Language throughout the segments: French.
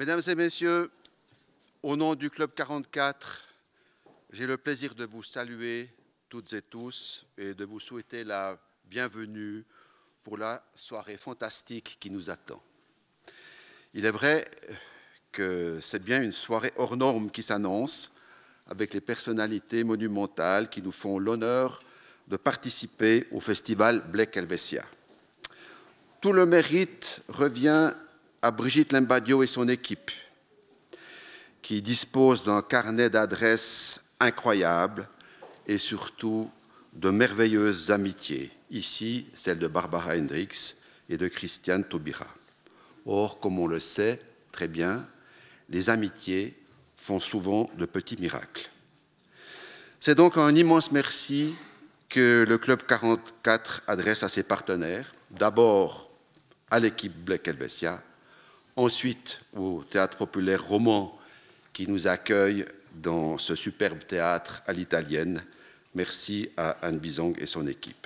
Mesdames et messieurs, au nom du Club 44, j'ai le plaisir de vous saluer toutes et tous et de vous souhaiter la bienvenue pour la soirée fantastique qui nous attend. Il est vrai que c'est bien une soirée hors norme qui s'annonce, avec les personnalités monumentales qui nous font l'honneur de participer au festival Black Helvetia. Tout le mérite revient à Brigitte Lembadio et son équipe, qui disposent d'un carnet d'adresses incroyable et surtout de merveilleuses amitiés. Ici, celle de Barbara Hendricks et de Christiane Taubira. Or, comme on le sait très bien, les amitiés font souvent de petits miracles. C'est donc un immense merci que le Club 44 adresse à ses partenaires, d'abord à l'équipe Black Helvetia, ensuite au Théâtre populaire roman qui nous accueille dans ce superbe théâtre à l'italienne. Merci à Anne Bizong et son équipe.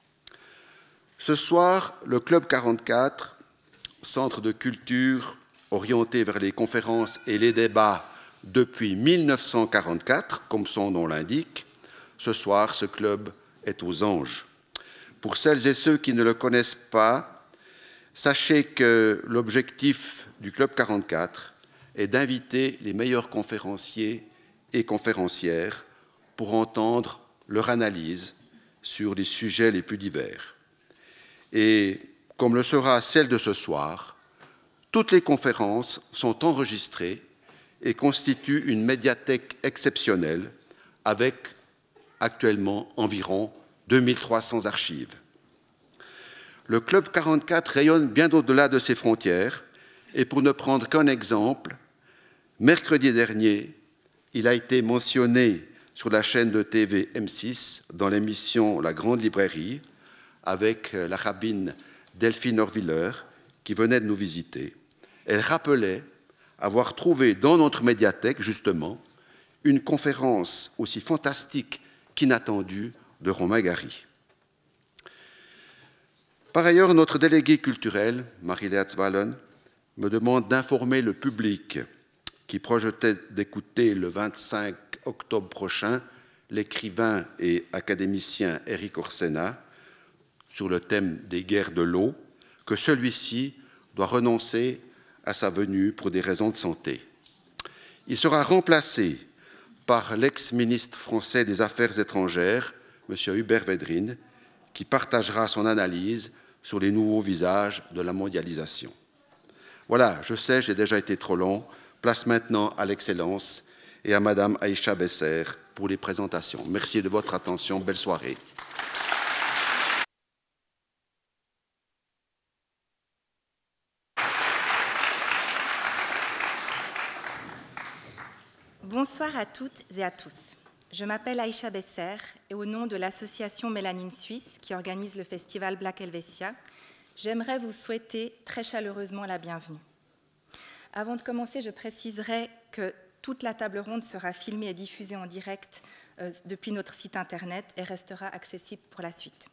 Ce soir, le Club 44, centre de culture orienté vers les conférences et les débats depuis 1944, comme son nom l'indique, ce soir, ce club est aux anges. Pour celles et ceux qui ne le connaissent pas, sachez que l'objectif du Club 44 est d'inviter les meilleurs conférenciers et conférencières pour entendre leur analyse sur les sujets les plus divers. Et comme le sera celle de ce soir, toutes les conférences sont enregistrées et constituent une médiathèque exceptionnelle avec actuellement environ 2300 archives. Le Club 44 rayonne bien au-delà de ses frontières et pour ne prendre qu'un exemple, mercredi dernier, il a été mentionné sur la chaîne de TV M6 dans l'émission La Grande Librairie avec la rabbine Delphine Orwiller qui venait de nous visiter. Elle rappelait avoir trouvé dans notre médiathèque, justement, une conférence aussi fantastique qu'inattendue de Romain Gary. Par ailleurs, notre déléguée culturelle, Marie-Léa Zwalen, me demande d'informer le public qui projetait d'écouter le 25 octobre prochain l'écrivain et académicien Éric Orsena sur le thème des guerres de l'eau, que celui-ci doit renoncer à sa venue pour des raisons de santé. Il sera remplacé par l'ex-ministre français des Affaires étrangères, M. Hubert Védrine, qui partagera son analyse sur les nouveaux visages de la mondialisation. Voilà, je sais, j'ai déjà été trop long. Place maintenant à l'excellence et à Madame Aïcha Besser pour les présentations. Merci de votre attention. Belle soirée. Bonsoir à toutes et à tous. Je m'appelle Aïcha Besser et au nom de l'association Mélanine Suisse qui organise le festival Black Helvetia, j'aimerais vous souhaiter très chaleureusement la bienvenue. Avant de commencer, je préciserai que toute la table ronde sera filmée et diffusée en direct depuis notre site internet et restera accessible pour la suite.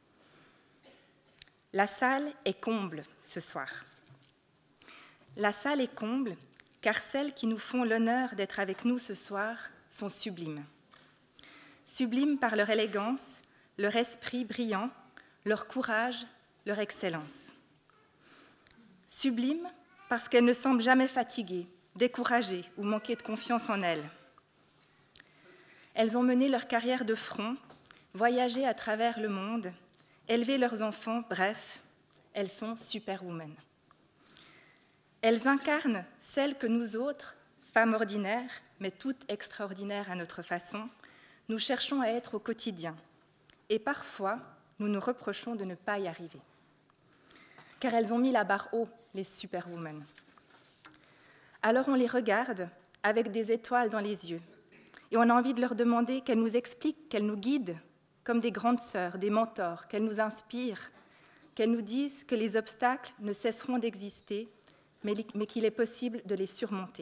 La salle est comble ce soir. La salle est comble car celles qui nous font l'honneur d'être avec nous ce soir sont sublimes. Sublimes par leur élégance, leur esprit brillant, leur courage, leur excellence. Sublimes parce qu'elles ne semblent jamais fatiguées, découragées ou manquer de confiance en elles. Elles ont mené leur carrière de front, voyagé à travers le monde, élevé leurs enfants, bref, elles sont superwomen. Elles incarnent celles que nous autres, femmes ordinaires, mais toutes extraordinaires à notre façon, nous cherchons à être au quotidien. Et parfois, nous nous reprochons de ne pas y arriver. Car elles ont mis la barre haut, les superwomen. Alors on les regarde avec des étoiles dans les yeux. Et on a envie de leur demander qu'elles nous expliquent, qu'elles nous guident comme des grandes sœurs, des mentors, qu'elles nous inspirent, qu'elles nous disent que les obstacles ne cesseront d'exister, mais qu'il est possible de les surmonter.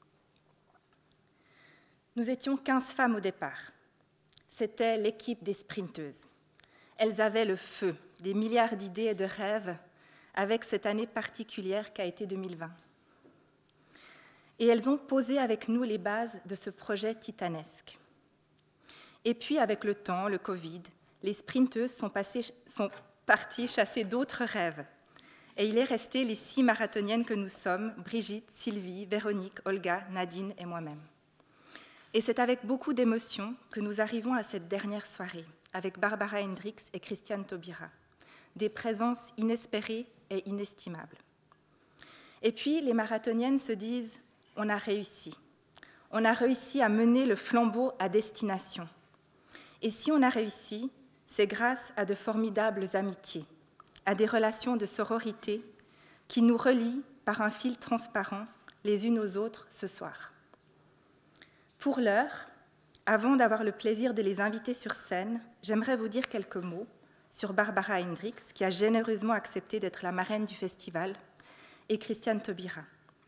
Nous étions 15 femmes au départ. C'était l'équipe des sprinteuses. Elles avaient le feu, des milliards d'idées et de rêves, avec cette année particulière qu'a été 2020. Et elles ont posé avec nous les bases de ce projet titanesque. Et puis, avec le temps, le Covid, les sprinteuses sont parties chasser d'autres rêves. Et il est resté les 6 marathoniennes que nous sommes, Brigitte, Sylvie, Véronique, Olga, Nadine et moi-même. Et c'est avec beaucoup d'émotion que nous arrivons à cette dernière soirée, avec Barbara Hendricks et Christiane Taubira, des présences inespérées et inestimables. Et puis, les marathoniennes se disent « on a réussi. On a réussi à mener le flambeau à destination. Et si on a réussi, c'est grâce à de formidables amitiés, à des relations de sororité qui nous relient par un fil transparent les unes aux autres ce soir. » Pour l'heure, avant d'avoir le plaisir de les inviter sur scène, j'aimerais vous dire quelques mots sur Barbara Hendricks, qui a généreusement accepté d'être la marraine du festival, et Christiane Taubira.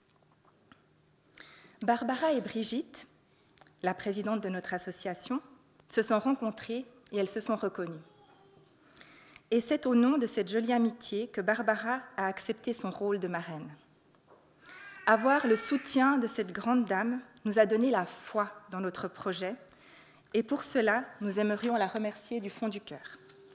Barbara et Brigitte, la présidente de notre association, se sont rencontrées et elles se sont reconnues. Et c'est au nom de cette jolie amitié que Barbara a accepté son rôle de marraine. Avoir le soutien de cette grande dame nous a donné la foi dans notre projet, et pour cela, nous aimerions la remercier du fond du cœur.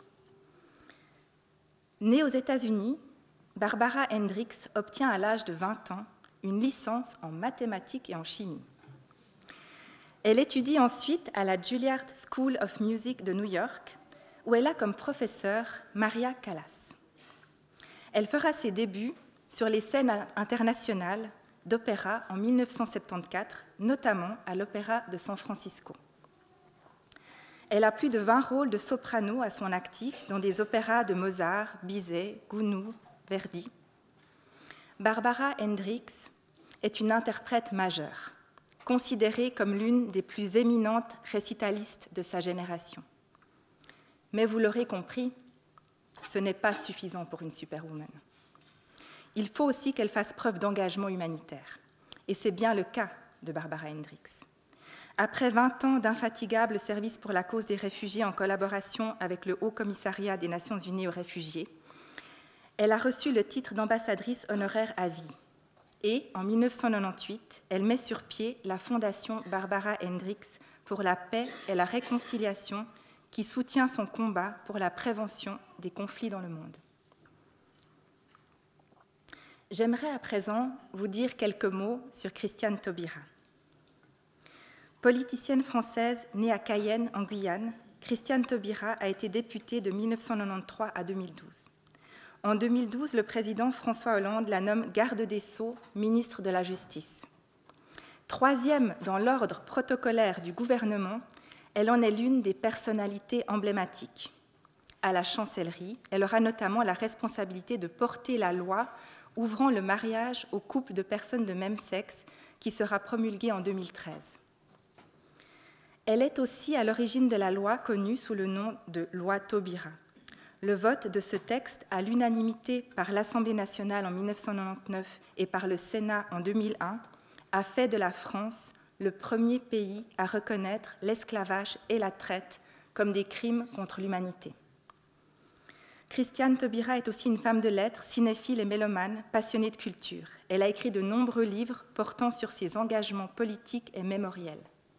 Née aux États-Unis, Barbara Hendricks obtient à l'âge de 20 ans une licence en mathématiques et en chimie. Elle étudie ensuite à la Juilliard School of Music de New York, où elle a comme professeure Maria Callas. Elle fera ses débuts sur les scènes internationales d'opéra en 1974, notamment à l'Opéra de San Francisco. Elle a plus de 20 rôles de soprano à son actif dans des opéras de Mozart, Bizet, Gounod, Verdi. Barbara Hendricks est une interprète majeure, considérée comme l'une des plus éminentes récitalistes de sa génération. Mais vous l'aurez compris, ce n'est pas suffisant pour une superwoman. Il faut aussi qu'elle fasse preuve d'engagement humanitaire. Et c'est bien le cas de Barbara Hendricks. Après 20 ans d'infatigable service pour la cause des réfugiés en collaboration avec le Haut Commissariat des Nations Unies aux réfugiés, elle a reçu le titre d'ambassadrice honoraire à vie. Et, en 1998, elle met sur pied la Fondation Barbara Hendricks pour la paix et la réconciliation qui soutient son combat pour la prévention des conflits dans le monde. J'aimerais à présent vous dire quelques mots sur Christiane Taubira. Politicienne française née à Cayenne, en Guyane, Christiane Taubira a été députée de 1993 à 2012. En 2012, le président François Hollande la nomme garde des Sceaux, ministre de la Justice. 3e dans l'ordre protocolaire du gouvernement, elle en est l'une des personnalités emblématiques. À la chancellerie, elle aura notamment la responsabilité de porter la loi ouvrant le mariage aux couples de personnes de même sexe, qui sera promulguée en 2013. Elle est aussi à l'origine de la loi connue sous le nom de loi Taubira. Le vote de ce texte à l'unanimité par l'Assemblée nationale en 1999 et par le Sénat en 2001 a fait de la France le premier pays à reconnaître l'esclavage et la traite comme des crimes contre l'humanité. Christiane Taubira est aussi une femme de lettres, cinéphile et mélomane, passionnée de culture. Elle a écrit de nombreux livres portant sur ses engagements politiques et mémoriels.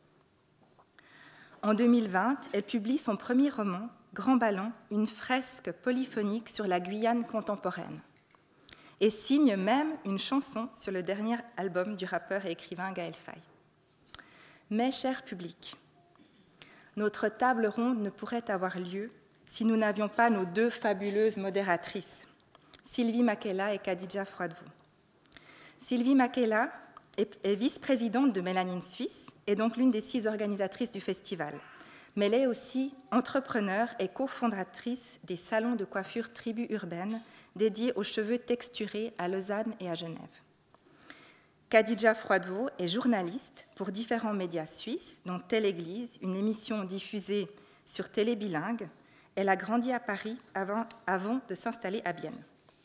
En 2020, elle publie son premier roman, Grand Ballon, une fresque polyphonique sur la Guyane contemporaine, et signe même une chanson sur le dernier album du rappeur et écrivain Gaël Faye. Mais, cher public, notre table ronde ne pourrait avoir lieu si nous n'avions pas nos 2 fabuleuses modératrices, Sylvie Makela et Khadija Froidevaux. Sylvie Makela est vice-présidente de Mélanine Suisse et donc l'une des 6 organisatrices du festival. Mais elle est aussi entrepreneure et cofondatrice des salons de coiffure Tribu Urbaine dédiés aux cheveux texturés à Lausanne et à Genève. Khadija Froidevaux est journaliste pour différents médias suisses, dont Telle Église, une émission diffusée sur Télé Bilingue. Elle a grandi à Paris avant de s'installer à Bienne.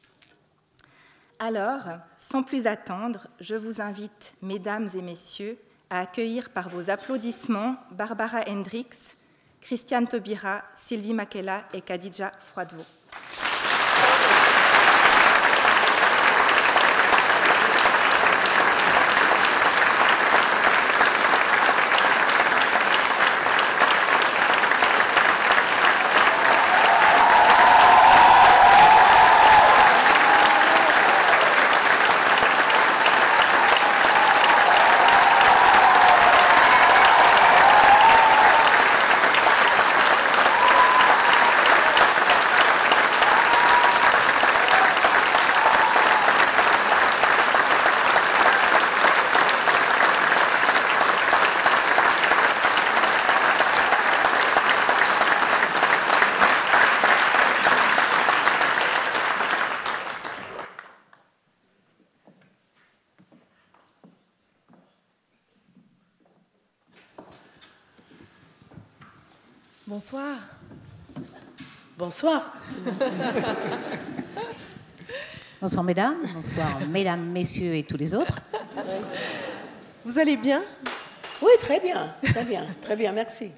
Alors, sans plus attendre, je vous invite, mesdames et messieurs, à accueillir par vos applaudissements Barbara Hendricks, Christiane Taubira, Sylvie Makela et Khadija Froidevaux. Bonsoir. Bonsoir. Bonsoir mesdames, bonsoir mesdames, messieurs et tous les autres. Vous allez bien? Oui, très bien, très bien, merci.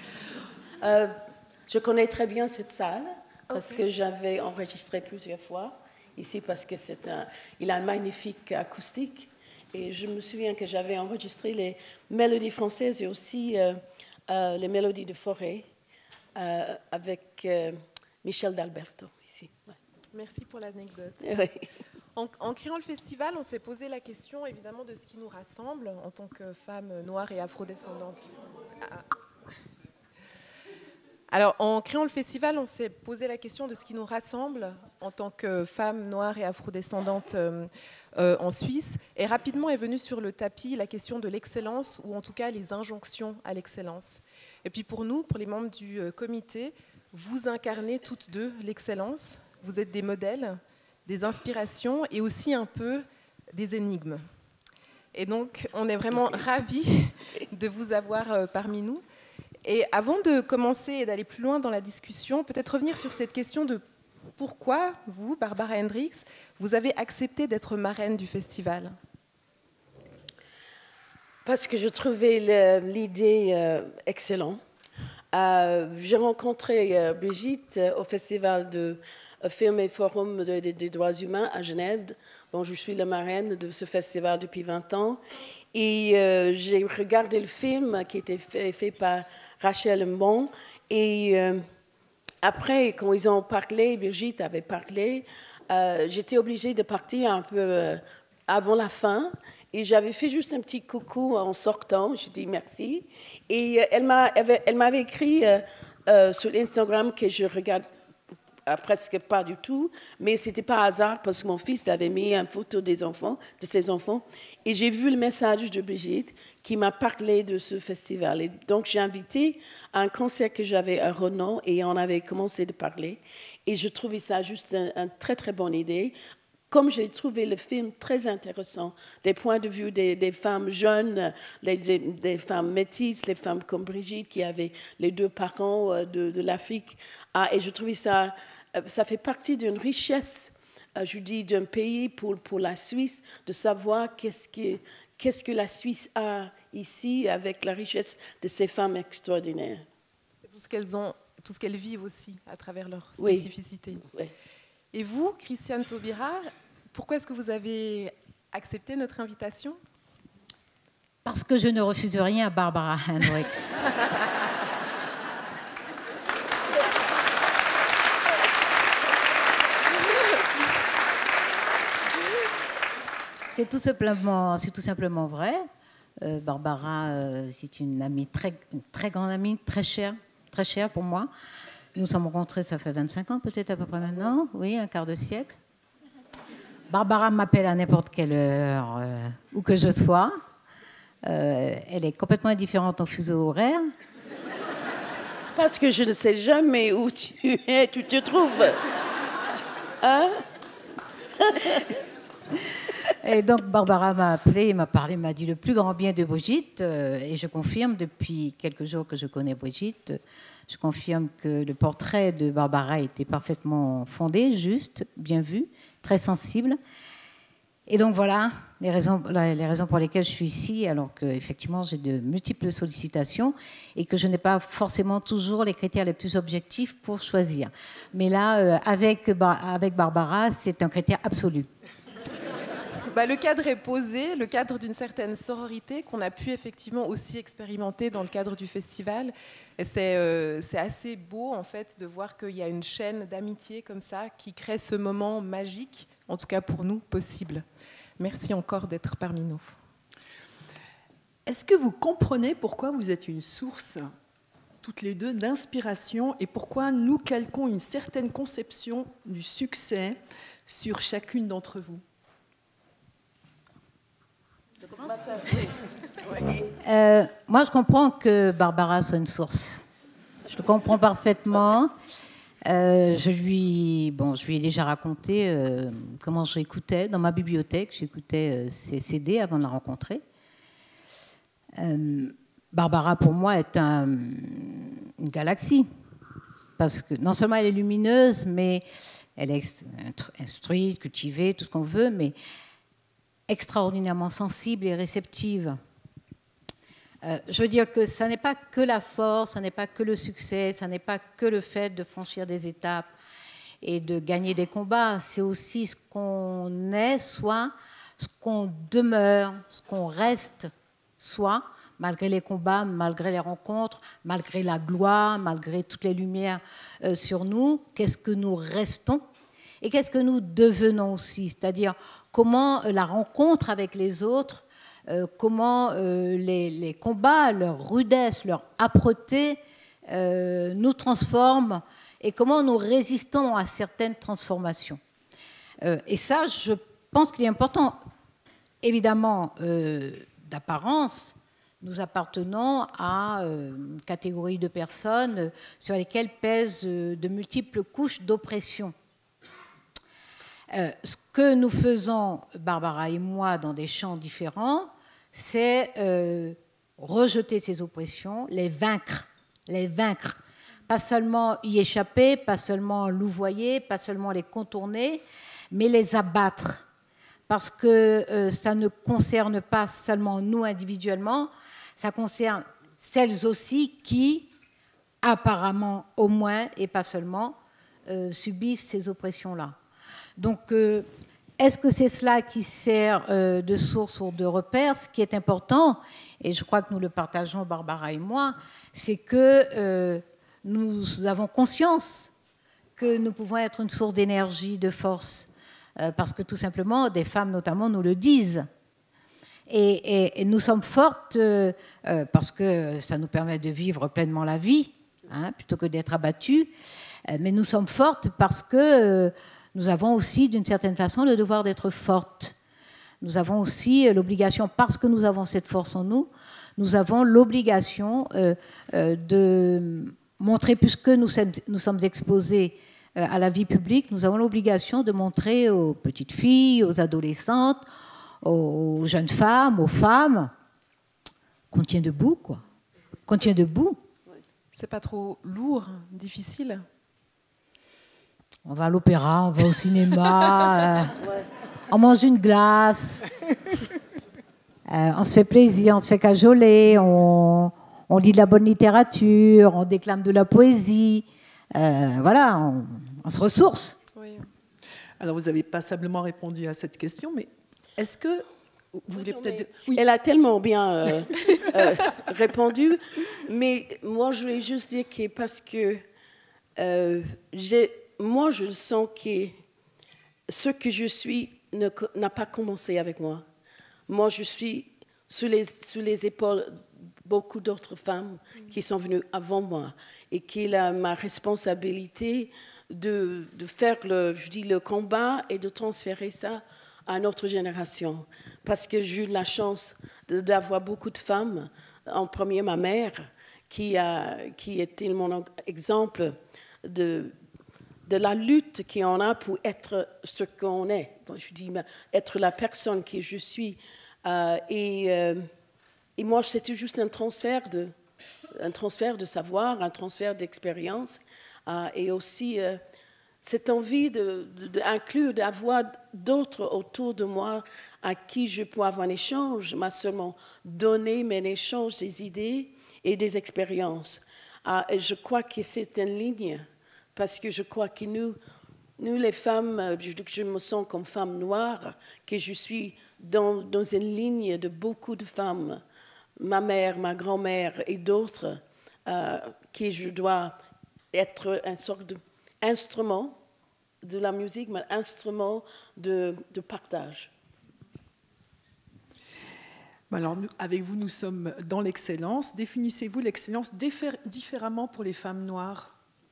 Je connais très bien cette salle parce que j'avais enregistré plusieurs fois ici parce que il a une magnifique acoustique et je me souviens que j'avais enregistré les mélodies françaises et aussi les mélodies de Forêt avec Michel d'Alberto ici. Ouais. Merci pour l'anecdote. Oui. En créant le festival, on s'est posé la question évidemment de ce qui nous rassemble en tant que femmes noires et afrodescendantes. Alors, en créant le festival, on s'est posé la question de ce qui nous rassemble en tant que femmes noires et afrodescendantes en Suisse. Et rapidement est venue sur le tapis la question de l'excellence, ou en tout cas les injonctions à l'excellence. Et puis pour nous, pour les membres du comité, vous incarnez toutes deux l'excellence. Vous êtes des modèles, des inspirations et aussi un peu des énigmes. Et donc, on est vraiment ravis de vous avoir parmi nous. Et avant de commencer et d'aller plus loin dans la discussion, peut-être revenir sur cette question de pourquoi vous, Barbara Hendricks, vous avez accepté d'être marraine du festival. Parce que je trouvais l'idée excellente. J'ai rencontré Brigitte au festival de Film et Forum des droits humains à Genève. Bon, je suis la marraine de ce festival depuis 20 ans. Et j'ai regardé le film qui était fait par Rachel Mbon. Et après, quand ils ont parlé, Brigitte avait parlé, j'étais obligée de partir un peu avant la fin. Et j'avais fait juste un petit coucou en sortant. Je dis merci. Et elle m'avait écrit sur Instagram que je regarde presque pas du tout, mais c'était pas hasard parce que mon fils avait mis une photo de ses enfants, et j'ai vu le message de Brigitte qui m'a parlé de ce festival. Et donc j'ai invité à un concert que j'avais à Renan et on avait commencé de parler. Et je trouvais ça juste une très très bonne idée. Comme j'ai trouvé le film très intéressant, des points de vue des femmes jeunes, des femmes métisses, les femmes comme Brigitte qui avaient les deux parents de l'Afrique. Et je trouvais ça fait partie d'une richesse, je dis, d'un pays pour la Suisse, de savoir qu'est-ce que la Suisse a ici avec la richesse de ces femmes extraordinaires. Et tout ce qu'elles vivent aussi à travers leur spécificité. Oui. Et vous, Christiane Taubira, pourquoi est-ce que vous avez accepté notre invitation? Parce que je ne refuse rien à Barbara Hendricks. C'est tout simplement vrai. Barbara, c'est une amie, une très grande amie, très chère pour moi. Nous nous sommes rencontrés, ça fait 25 ans peut-être à peu près maintenant, oui, un quart de siècle. Barbara m'appelle à n'importe quelle heure, où que je sois. Elle est complètement indifférente au fuseau horaire. Parce que je ne sais jamais où tu te trouves. Hein? Et donc Barbara m'a appelé, m'a parlé, m'a dit le plus grand bien de Brigitte. Et je confirme, depuis quelques jours que je connais Brigitte, je confirme que le portrait de Barbara était parfaitement fondé, juste, bien vu, très sensible. Et donc voilà les raisons pour lesquelles je suis ici, alors qu'effectivement j'ai de multiples sollicitations et que je n'ai pas forcément toujours les critères les plus objectifs pour choisir. Mais là, avec Barbara, c'est un critère absolu. Le cadre est posé, le cadre d'une certaine sororité qu'on a pu effectivement aussi expérimenter dans le cadre du festival. Et c'est assez beau en fait de voir qu'il y a une chaîne d'amitié comme ça qui crée ce moment magique, en tout cas pour nous, possible. Merci encore d'être parmi nous. Est-ce que vous comprenez pourquoi vous êtes une source, toutes les deux, d'inspiration et pourquoi nous calquons une certaine conception du succès sur chacune d'entre vous? Moi, je comprends que Barbara soit une source. Je le comprends parfaitement. Je lui ai déjà raconté comment j'écoutais dans ma bibliothèque. J'écoutais ses CD avant de la rencontrer. Barbara, pour moi, est une galaxie. Parce que non seulement elle est lumineuse, mais elle est instruite, cultivée, tout ce qu'on veut, mais extraordinairement sensible et réceptive. Je veux dire que ça n'est pas que la force, ça n'est pas que le succès, ça n'est pas que le fait de franchir des étapes et de gagner des combats, c'est aussi ce qu'on est, soit ce qu'on demeure, ce qu'on reste, soit, malgré les combats, malgré les rencontres, malgré la gloire, malgré toutes les lumières sur nous, qu'est-ce que nous restons et qu'est-ce que nous devenons aussi, c'est-à-dire comment la rencontre avec les autres, comment les combats, leur rudesse, leur âpreté nous transforment et comment nous résistons à certaines transformations. Et ça, je pense qu'il est important. Évidemment, d'apparence, nous appartenons à une catégorie de personnes sur lesquelles pèsent de multiples couches d'oppression. Ce que nous faisons, Barbara et moi, dans des champs différents, c'est rejeter ces oppressions, les vaincre. Pas seulement y échapper, pas seulement louvoyer, pas seulement les contourner, mais les abattre. Parce que ça ne concerne pas seulement nous individuellement, ça concerne celles aussi qui, apparemment au moins, et pas seulement, subissent ces oppressions-là. Donc, est-ce que c'est cela qui sert de source ou de repère? Ce qui est important, et je crois que nous le partageons, Barbara et moi, c'est que nous avons conscience que nous pouvons être une source d'énergie, de force, parce que tout simplement, des femmes notamment nous le disent. Et nous sommes fortes parce que ça nous permet de vivre pleinement la vie, hein, plutôt que d'être abattues. Mais nous sommes fortes parce que nous avons aussi, d'une certaine façon, le devoir d'être fortes. Nous avons aussi l'obligation, parce que nous avons cette force en nous, nous avons l'obligation de montrer, puisque nous sommes exposés à la vie publique, nous avons l'obligation de montrer aux petites filles, aux adolescentes, aux jeunes femmes, aux femmes, qu'on tient debout, quoi. Qu'on tient debout. C'est pas trop lourd, difficile? On va à l'opéra, on va au cinéma, on mange une glace, on se fait plaisir, on se fait cajoler, on lit de la bonne littérature, on déclame de la poésie, voilà, on se ressource. Oui. Alors, vous n'avez pas simplement répondu à cette question, mais est-ce que vous voulez peut-être... Oui. Elle a tellement bien répondu, mais moi, je voulais juste dire que parce que moi, je sens que ce que je suis n'a pas commencé avec moi. Moi, je suis sous les épaules beaucoup d'autres femmes qui sont venues avant moi et qu'il a ma responsabilité de faire le combat et de transférer ça à notre génération. Parce que j'ai eu la chance d'avoir beaucoup de femmes. En premier, ma mère, qui était mon exemple de la lutte qu'on a pour être ce qu'on est. Je dis, être la personne que je suis. Et moi, c'était juste un transfert de savoir, un transfert d'expérience. Et aussi cette envie d'inclure, d'avoir d'autres autour de moi à qui je peux avoir un échange, m'a seulement donné un échange des idées et des expériences. Et je crois que c'est une ligne, parce que je crois que nous les femmes, je me sens comme femme noire, que je suis dans une ligne de beaucoup de femmes, ma mère, ma grand-mère et d'autres, que je dois être une sorte d'instrument de la musique, mais instrument de partage. Alors, avec vous, nous sommes dans l'excellence. Définissez-vous l'excellence différemment pour les femmes noires?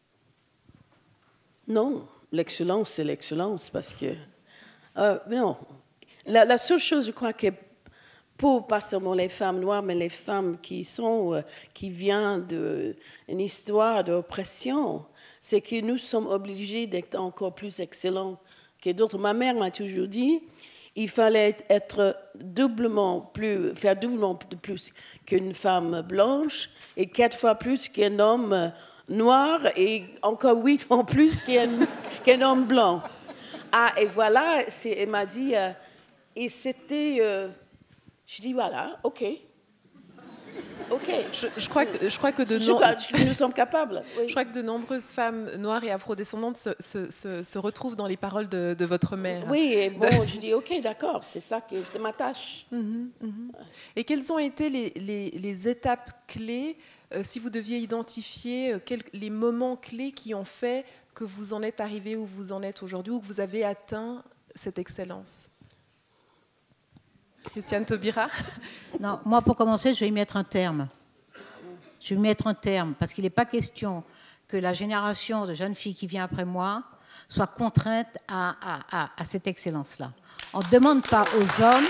Non, l'excellence, c'est l'excellence, parce que... non, la seule chose, je crois, que pour pas seulement les femmes noires, mais les femmes qui viennent d'une histoire d'oppression, c'est que nous sommes obligés d'être encore plus excellents que d'autres. Ma mère m'a toujours dit, il fallait être faire doublement de plus qu'une femme blanche et 4 fois plus qu'un homme noir et encore 8 fois plus qu'un homme blanc. Ah, et voilà, elle m'a dit, et c'était, je dis voilà, ok. Ok. Je crois que nous sommes capables. Oui. Je crois que de nombreuses femmes noires et afrodescendantes se retrouvent dans les paroles de votre mère. Oui, et bon, je dis ok, d'accord, c'est ma tâche. Et quelles ont été les étapes clés, si vous deviez identifier les moments clés qui ont fait que vous en êtes arrivé où vous en êtes aujourd'hui, où vous avez atteint cette excellence? Christiane Taubira? Non, moi, pour commencer, je vais y mettre un terme. Je vais y mettre un terme, parce qu'il n'est pas question que la génération de jeunes filles qui vient après moi soit contrainte à cette excellence-là. On ne demande pas aux hommes...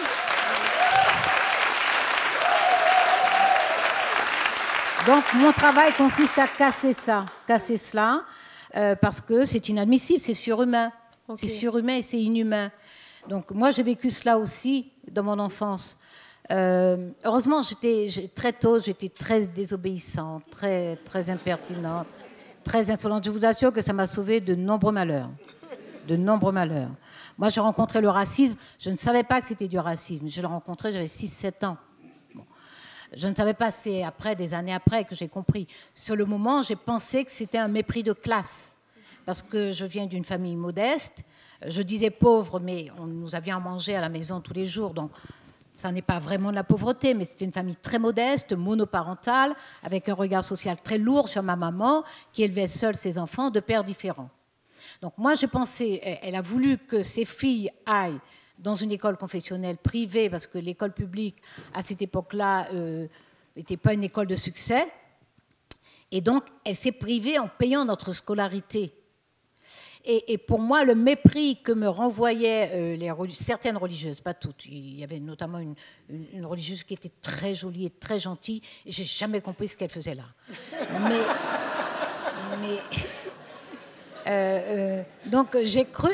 Donc, mon travail consiste à casser cela, parce que c'est inadmissible, c'est surhumain. Okay. C'est surhumain et c'est inhumain. Donc, moi, j'ai vécu cela aussi dans mon enfance. Heureusement, très tôt, j'étais très désobéissante, très, très impertinente, très insolente. Je vous assure que ça m'a sauvée de nombreux malheurs. De nombreux malheurs. Moi, j'ai rencontré le racisme. Je ne savais pas que c'était du racisme. Je l'ai rencontré, j'avais 6-7 ans. Bon. Je ne savais pas, c'est des années après que j'ai compris. Sur le moment, j'ai pensé que c'était un mépris de classe. Parce que je viens d'une famille modeste. Je disais pauvre, mais nous avions à manger à la maison tous les jours. Donc, ça n'est pas vraiment de la pauvreté, mais c'était une famille très modeste, monoparentale, avec un regard social très lourd sur ma maman, qui élevait seule ses enfants de pères différents. Donc, moi, j'ai pensé, elle a voulu que ses filles aillent dans une école confessionnelle privée, parce que l'école publique, à cette époque-là, n'était pas une école de succès. Et donc, elle s'est privée en payant notre scolarité. Et pour moi, le mépris que me renvoyaient certaines religieuses, pas toutes, il y avait notamment une religieuse qui était très jolie et très gentille, et je n'ai jamais compris ce qu'elle faisait là. Donc j'ai cru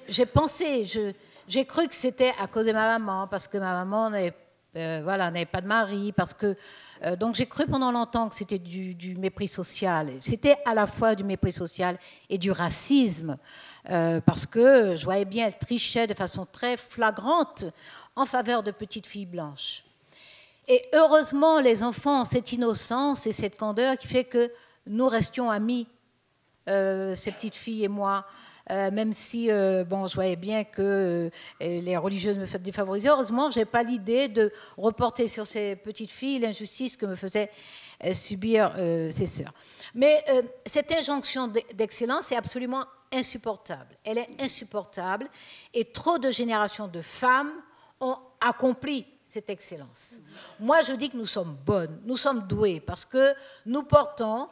que c'était à cause de ma maman, parce que ma maman n'avait pas de mari, parce que donc j'ai cru pendant longtemps que c'était du mépris social. C'était à la fois du mépris social et du racisme, parce que je voyais bien, elle trichait de façon très flagrante en faveur de petites filles blanches. Et heureusement, les enfants ont cette innocence et cette candeur qui fait que nous restions amis, ces petites filles et moi. Même si je voyais bien que les religieuses me faisaient défavoriser. Heureusement, je n'avais pas l'idée de reporter sur ces petites filles l'injustice que me faisaient subir ces sœurs. Mais cette injonction d'excellence est absolument insupportable. Elle est insupportable et trop de générations de femmes ont accompli cette excellence. Moi, je dis que nous sommes bonnes, nous sommes douées, parce que nous portons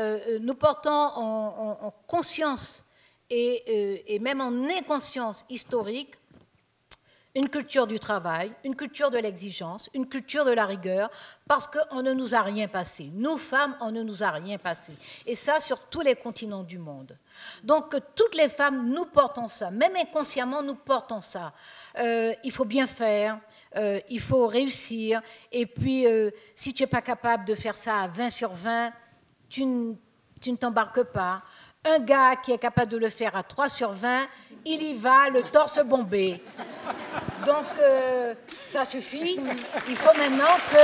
en conscience et même en inconscience historique, une culture du travail, une culture de l'exigence, une culture de la rigueur, parce qu'on ne nous a rien passé. Nous, femmes, on ne nous a rien passé. Et ça, sur tous les continents du monde. Donc, toutes les femmes, nous portons ça. Même inconsciemment, nous portons ça. Il faut bien faire, il faut réussir. Et puis, si tu n'es pas capable de faire ça à 20 sur 20, tu ne t'embarques pas. Un gars qui est capable de le faire à 3 sur 20, il y va, le torse bombé. Donc, ça suffit. Il faut maintenant que,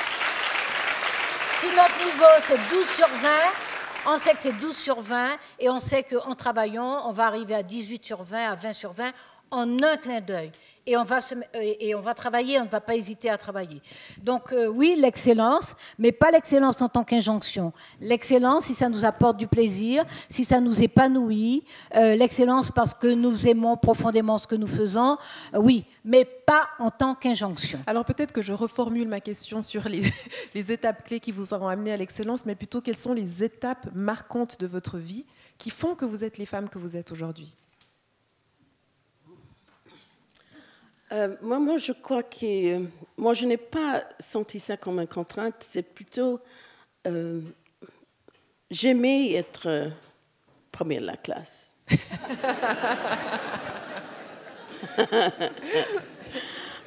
si notre niveau c'est 12 sur 20, on sait que c'est 12 sur 20, et on sait qu'en travaillant, on va arriver à 18 sur 20, à 20 sur 20, en un clin d'œil. Et on va travailler, on ne va pas hésiter à travailler. Donc oui, l'excellence, mais pas l'excellence en tant qu'injonction. L'excellence, si ça nous apporte du plaisir, si ça nous épanouit, l'excellence parce que nous aimons profondément ce que nous faisons, oui, mais pas en tant qu'injonction. Alors peut-être que je reformule ma question sur les étapes clés qui vous auront amené à l'excellence, mais plutôt quelles sont les étapes marquantes de votre vie qui font que vous êtes les femmes que vous êtes aujourd'hui? Moi, je crois que moi, je n'ai pas senti ça comme une contrainte. C'est plutôt j'aimais être première de la classe.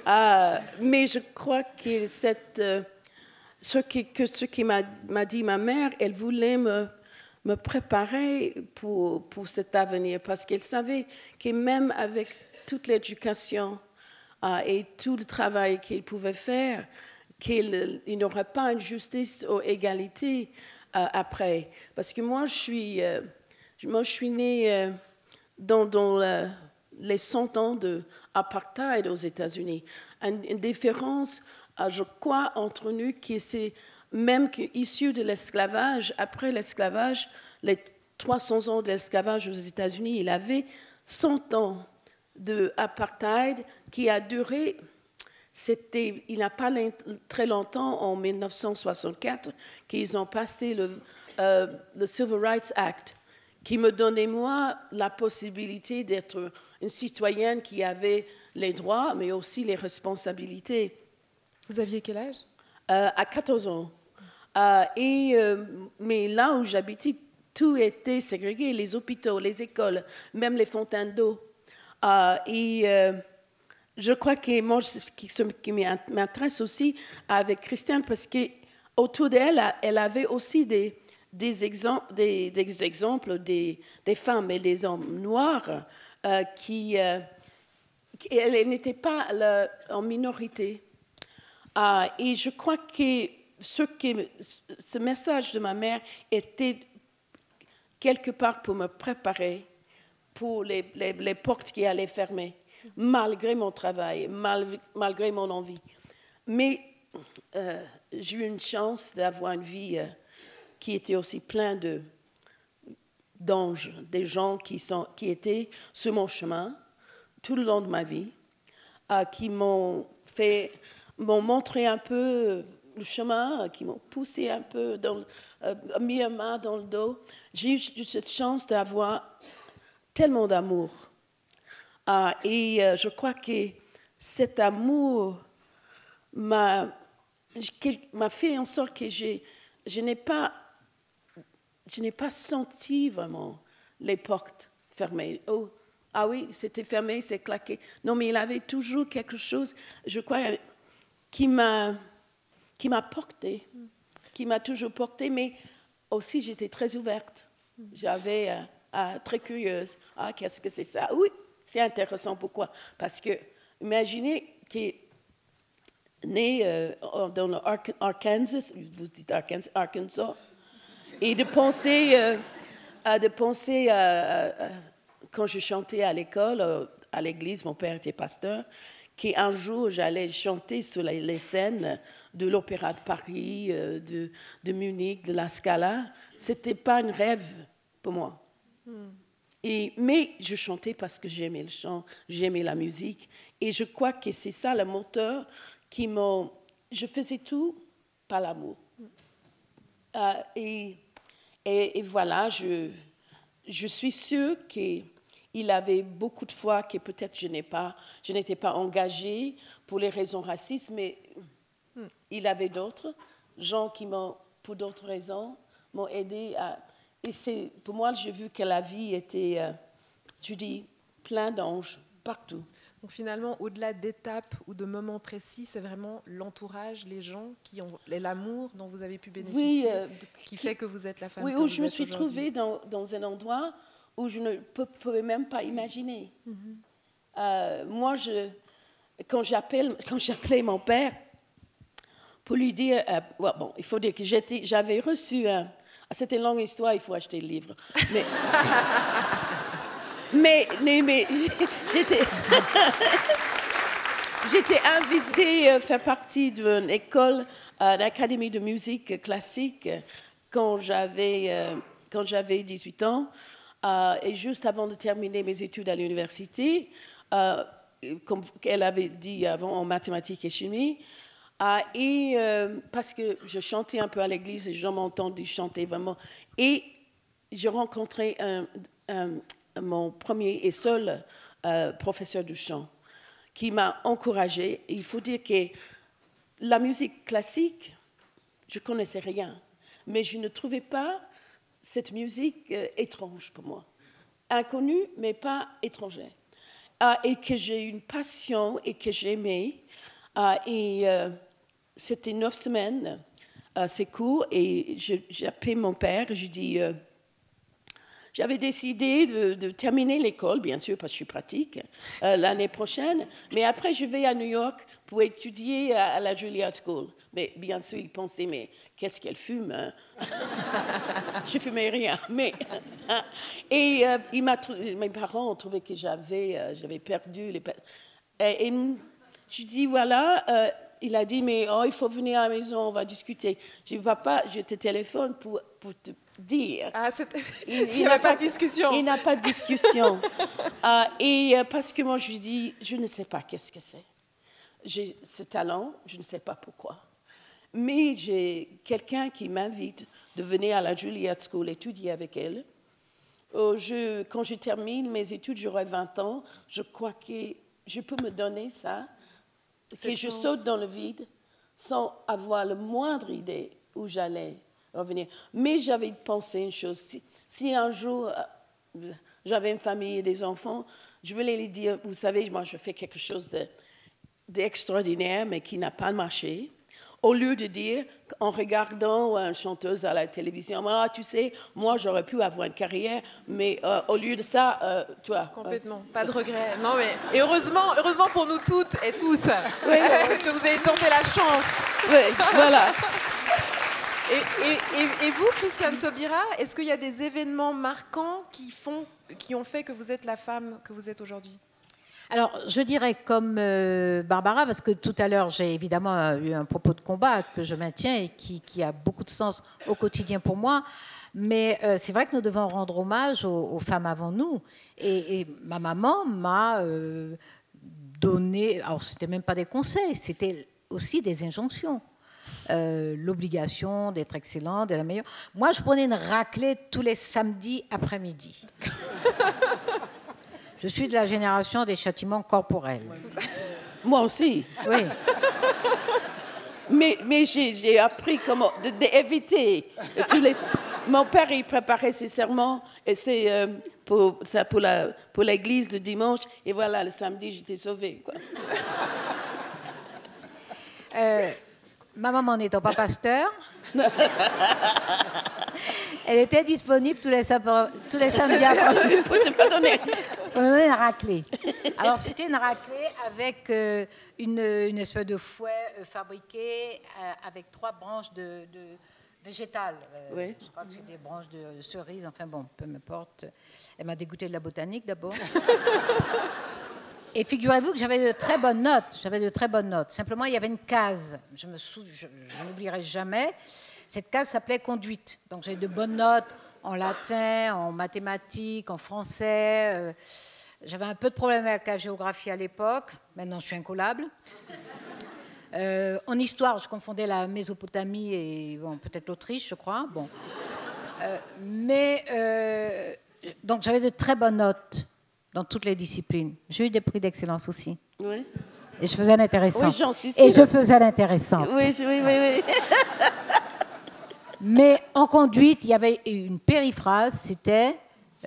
Mais je crois que ce que m'a dit ma mère, elle voulait me préparer pour cet avenir, parce qu'elle savait que même avec toute l'éducation et tout le travail qu'il pouvait faire, qu'il n'y aurait pas une justice ou égalité après. Parce que moi, je suis née dans les 100 ans d'apartheid aux États-Unis. Une différence, je crois, entre nous, qui c'est même issu de l'esclavage. Après l'esclavage, les 300 ans de l'esclavage aux États-Unis, il avait 100 ans d'apartheid qui a duré. Il n'a pas très longtemps, en 1964, qu'ils ont passé le Civil Rights Act, qui me donnait, moi, la possibilité d'être une citoyenne qui avait les droits, mais aussi les responsabilités. Vous aviez quel âge? À 14 ans. Mais là où j'habitais, tout était ségrégé, les hôpitaux, les écoles, même les fontaines d'eau. Je crois que moi, ce qui m'intéresse aussi avec Christiane, parce qu'autour d'elle, elle avait aussi des exemples des femmes et des hommes noirs qui elle n'était pas en minorité. Et je crois que ce message de ma mère était quelque part pour me préparer pour les portes qui allaient fermer, malgré mon travail, malgré mon envie. Mais j'ai eu une chance d'avoir une vie qui était aussi pleine d'anges, des gens qui étaient sur mon chemin tout le long de ma vie, qui m'ont montré un peu le chemin, qui m'ont poussé un peu, mis la main dans le dos. J'ai eu cette chance d'avoir tellement d'amour. Je crois que cet amour m'a fait en sorte que je n'ai pas senti vraiment les portes fermées. Oh, ah oui, c'était fermé, c'est claqué. Non, mais il avait toujours quelque chose, je crois, qui m'a portée, qui m'a toujours portée, mais aussi j'étais très ouverte. J'avais très curieuse. Ah, qu'est-ce que c'est ça? Oui, c'est intéressant. Pourquoi? Parce que, imaginez qu'il est né dans l'Arkansas, vous dites Arkansas, et de penser quand je chantais à l'école, à l'église, mon père était pasteur, qu'un jour j'allais chanter sur les scènes de l'Opéra de Paris, de Munich, de la Scala. Ce n'était pas un rêve pour moi. Mais je chantais parce que j'aimais le chant, j'aimais la musique. Et je crois que c'est ça le moteur qui m'a... Je faisais tout par l'amour. Et voilà, je suis sûre qu'il avait beaucoup de fois que peut-être je n'étais pas engagée pour les raisons racistes, mais il avait d'autres gens qui pour d'autres raisons, m'ont aidé à... Et pour moi, j'ai vu que la vie était, tu dis, plein d'anges partout. Donc finalement, au-delà d'étapes ou de moments précis, c'est vraiment l'entourage, les gens qui ont l'amour dont vous avez pu bénéficier, qui fait que vous êtes la femme que vous êtes aujourd'hui. Oui, où je me suis trouvée dans un endroit où je ne pouvais même pas imaginer. Moi, quand j'appelais mon père pour lui dire... bon, il faut dire que j'avais reçu c'était une longue histoire, il faut acheter le livre. Mais j'étais invitée à faire partie d'une école, d'académie de musique classique quand j'avais 18 ans. Et juste avant de terminer mes études à l'université, comme elle avait dit avant, en mathématiques et chimie, parce que je chantais un peu à l'église et je m'entendais chanter vraiment. Et j'ai rencontré mon premier et seul professeur de chant qui m'a encouragée. Il faut dire que la musique classique, je ne connaissais rien, mais je ne trouvais pas cette musique étrange pour moi. Inconnue, mais pas étrangère. et que j'ai une passion et que j'aimais. C'était 9 semaines, c'est court, et j'ai appelé mon père et je lui ai dit, j'avais décidé de terminer l'école, bien sûr, parce que je suis pratique, l'année prochaine, mais après je vais à New York pour étudier à la Juilliard School. Mais bien sûr, il pensait, mais qu'est-ce qu'elle fume, hein? Je fumais rien. Et mes parents ont trouvé que j'avais perdu les... Et je dis, voilà, il a dit, mais il faut venir à la maison, on va discuter. Je dis, papa, je te téléphone pour te dire. Ah, il n'y avait pas de discussion. Il n'a pas de discussion. Parce que moi, je lui dis, je ne sais pas qu'est-ce que c'est. J'ai ce talent, je ne sais pas pourquoi. Mais j'ai quelqu'un qui m'invite de venir à la Juilliard School étudier avec elle. Quand je termine mes études, j'aurai 20 ans. Je crois que je peux me donner ça, que je saute dans le vide sans avoir la moindre idée où j'allais revenir. Mais j'avais pensé une chose. Si un jour j'avais une famille et des enfants, je voulais les dire, vous savez, moi je fais quelque chose d'extraordinaire, mais qui n'a pas marché. Au lieu de dire, en regardant une chanteuse à la télévision, tu sais, moi j'aurais pu avoir une carrière, mais au lieu de ça, toi. Complètement, pas de regret. Non, mais et heureusement pour nous toutes et tous, oui, parce que vous avez tenté la chance. Oui, voilà. Et vous, Christiane Taubira, est-ce qu'il y a des événements marquants qui ont fait que vous êtes la femme que vous êtes aujourd'hui? Alors, je dirais comme Barbara, parce que tout à l'heure, j'ai évidemment eu un propos de combat que je maintiens et qui a beaucoup de sens au quotidien pour moi. Mais c'est vrai que nous devons rendre hommage aux femmes avant nous. Et ma maman m'a donné, alors ce n'était même pas des conseils, c'était aussi des injonctions. L'obligation d'être excellente, d'être la meilleure. Moi, je prenais une raclée tous les samedis après-midi. Je suis de la génération des châtiments corporels. Moi aussi. Oui. Mais j'ai appris comment d'éviter tous les... Mon père, il préparait ses sermons, et c'est pour l'église de dimanche, et voilà, le samedi, j'étais sauvée, quoi. Ma maman n'étant pas pasteur, elle était disponible tous les samedis après. Pour te pas donner. Pour me donner une raclée. Alors, c'était une raclée avec une espèce de fouet fabriqué avec 3 branches de végétales. Oui. Je crois que c'est des branches de cerises, enfin bon, peu m'importe. Elle m'a dégoûté de la botanique d'abord. Et figurez-vous que j'avais de très bonnes notes. Simplement, il y avait une case. Je n'oublierai jamais. Cette case s'appelait conduite. Donc, j'avais de bonnes notes en latin, en mathématiques, en français. J'avais un peu de problème avec la géographie à l'époque. Maintenant, je suis incollable. En histoire, je confondais la Mésopotamie et bon, peut-être l'Autriche, je crois. Bon. Donc, j'avais de très bonnes notes dans toutes les disciplines. J'ai eu des prix d'excellence aussi. Oui. Et je faisais l'intéressante. Oui, j'en suis sûre. Et je faisais l'intéressante. Oui. Mais en conduite, il y avait une périphrase, c'était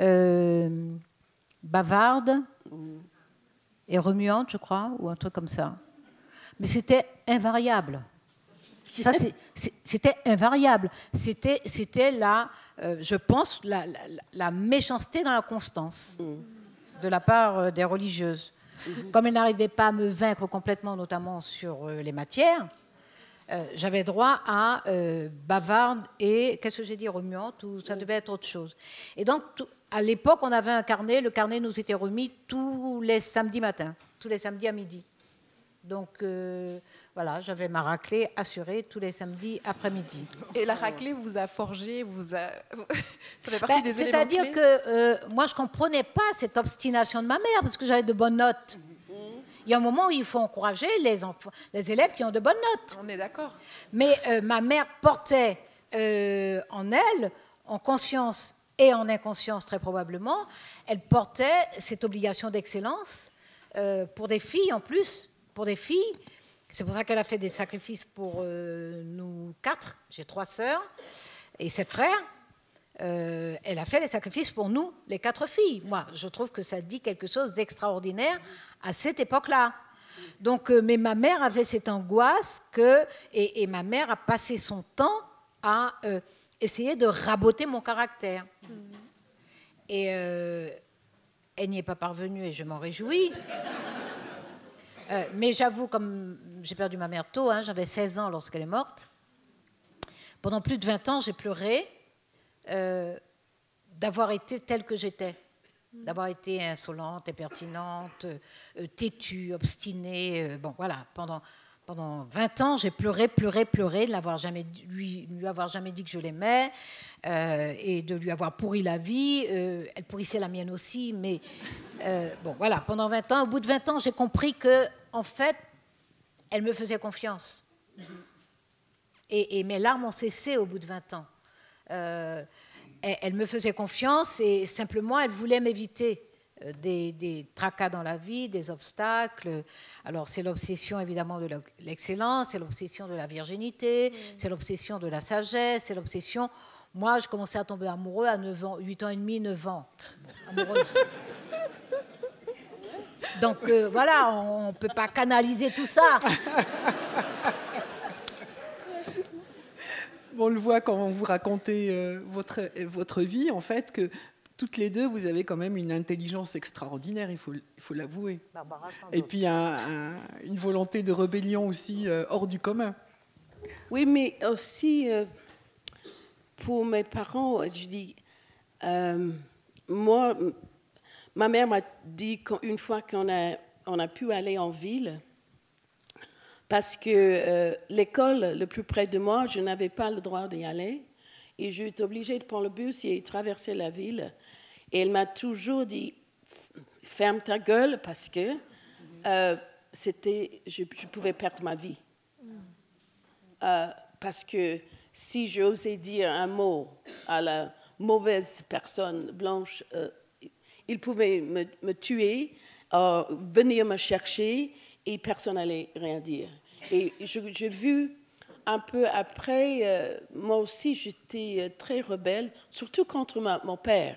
bavarde et remuante, je crois, ou un truc comme ça. Mais c'était invariable. Ça, c'était invariable. C'était je pense, la méchanceté dans la constance de la part des religieuses. Comme elles n'arrivaient pas à me vaincre complètement, notamment sur les matières, j'avais droit à bavarde et, qu'est-ce que j'ai dit, remuante, ou ça devait être autre chose. Et donc, à l'époque, on avait un carnet. Le carnet nous était remis tous les samedis matins, tous les samedis à midi. Donc, voilà, j'avais ma raclée assurée tous les samedis après-midi. Et la raclée vous a forgé, ça fait partie des éléments clés. C'est-à-dire que moi, je ne comprenais pas cette obstination de ma mère, parce que j'avais de bonnes notes. Il y a un moment où il faut encourager les élèves qui ont de bonnes notes. On est d'accord. Mais ma mère portait en elle, en conscience et en inconscience très probablement, elle portait cette obligation d'excellence pour des filles en plus, pour des filles. C'est pour ça qu'elle a fait des sacrifices pour nous 4. J'ai 3 sœurs et 7 frères. elle a fait les sacrifices pour nous, les 4 filles. Moi, je trouve que ça dit quelque chose d'extraordinaire à cette époque-là. Donc, mais ma mère avait cette angoisse et ma mère a passé son temps à essayer de raboter mon caractère. Et elle n'y est pas parvenue et je m'en réjouis. Mais j'avoue, comme j'ai perdu ma mère tôt, hein, j'avais 16 ans lorsqu'elle est morte, pendant plus de 20 ans, j'ai pleuré d'avoir été telle que j'étais, d'avoir été insolente, impertinente, têtue, obstinée. Bon, voilà, pendant 20 ans, j'ai pleuré, de lui avoir jamais dit que je l'aimais et de lui avoir pourri la vie. Elle pourrissait la mienne aussi, mais bon, voilà, pendant 20 ans, au bout de 20 ans, j'ai compris que, en fait, elle me faisait confiance. Et mes larmes ont cessé au bout de 20 ans. Elle me faisait confiance et simplement, elle voulait m'éviter des tracas dans la vie, des obstacles. Alors, c'est l'obsession, évidemment, de l'excellence, c'est l'obsession de la virginité, c'est l'obsession de la sagesse, c'est l'obsession... Moi, je commençais à tomber amoureux à 9 ans, 8 ans et demi, 9 ans. Bon, amoureuse. Donc, voilà, on ne peut pas canaliser tout ça. On le voit quand vous racontez votre vie, en fait, que toutes les deux, vous avez quand même une intelligence extraordinaire, il faut l'avouer. Et puis une volonté de rébellion aussi hors du commun. Oui, mais aussi, pour mes parents, je dis, moi, ma mère m'a dit qu'une fois qu'on a pu aller en ville, parce que l'école le plus près de moi, je n'avais pas le droit d'y aller. Et j'étais obligée de prendre le bus et traverser la ville. Et elle m'a toujours dit, ferme ta gueule, parce que je pouvais perdre ma vie. Parce que si j'osais dire un mot à la mauvaise personne blanche, il pouvait me tuer, venir me chercher, et personne n'allait rien dire. Et j'ai vu un peu après, moi aussi j'étais très rebelle, surtout contre mon père.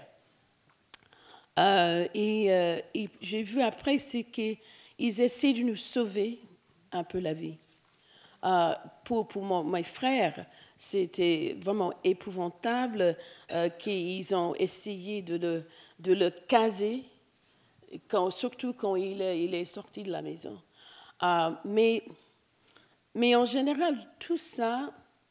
Et j'ai vu après, c'est qu'ils essaient de nous sauver un peu la vie. Pour mes frères, c'était vraiment épouvantable qu'ils ont essayé de le caser, surtout quand il est sorti de la maison. Mais en général, tout ça,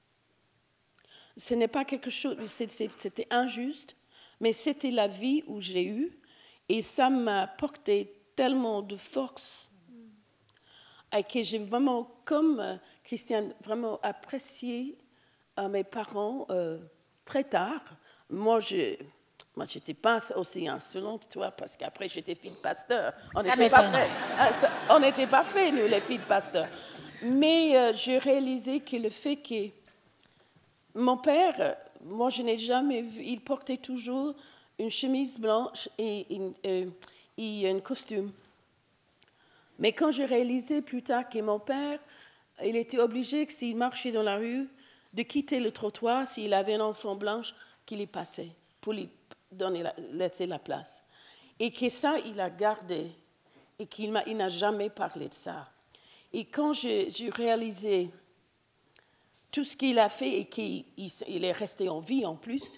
ce n'est pas quelque chose, c'était injuste, mais c'était la vie où j'ai eu, et ça m'a apporté tellement de force, et que j'ai vraiment, comme Christiane, vraiment apprécié mes parents très tard. Moi, je n'étais pas aussi insolente que toi, parce qu'après, j'étais fille de pasteur. On n'était pas fait, nous, les filles de pasteur. Mais j'ai réalisé que le fait que mon père, moi, je n'ai jamais vu, il portait toujours une chemise blanche et un costume. Mais quand j'ai réalisé plus tard que mon père, il était obligé que s'il marchait dans la rue, de quitter le trottoir s'il avait un enfant blanc qu'il y passait, pour lui laisser la place. Et que ça, il a gardé, et qu'il n'a jamais parlé de ça. Et quand j'ai réalisé tout ce qu'il a fait et qu'il est resté en vie en plus,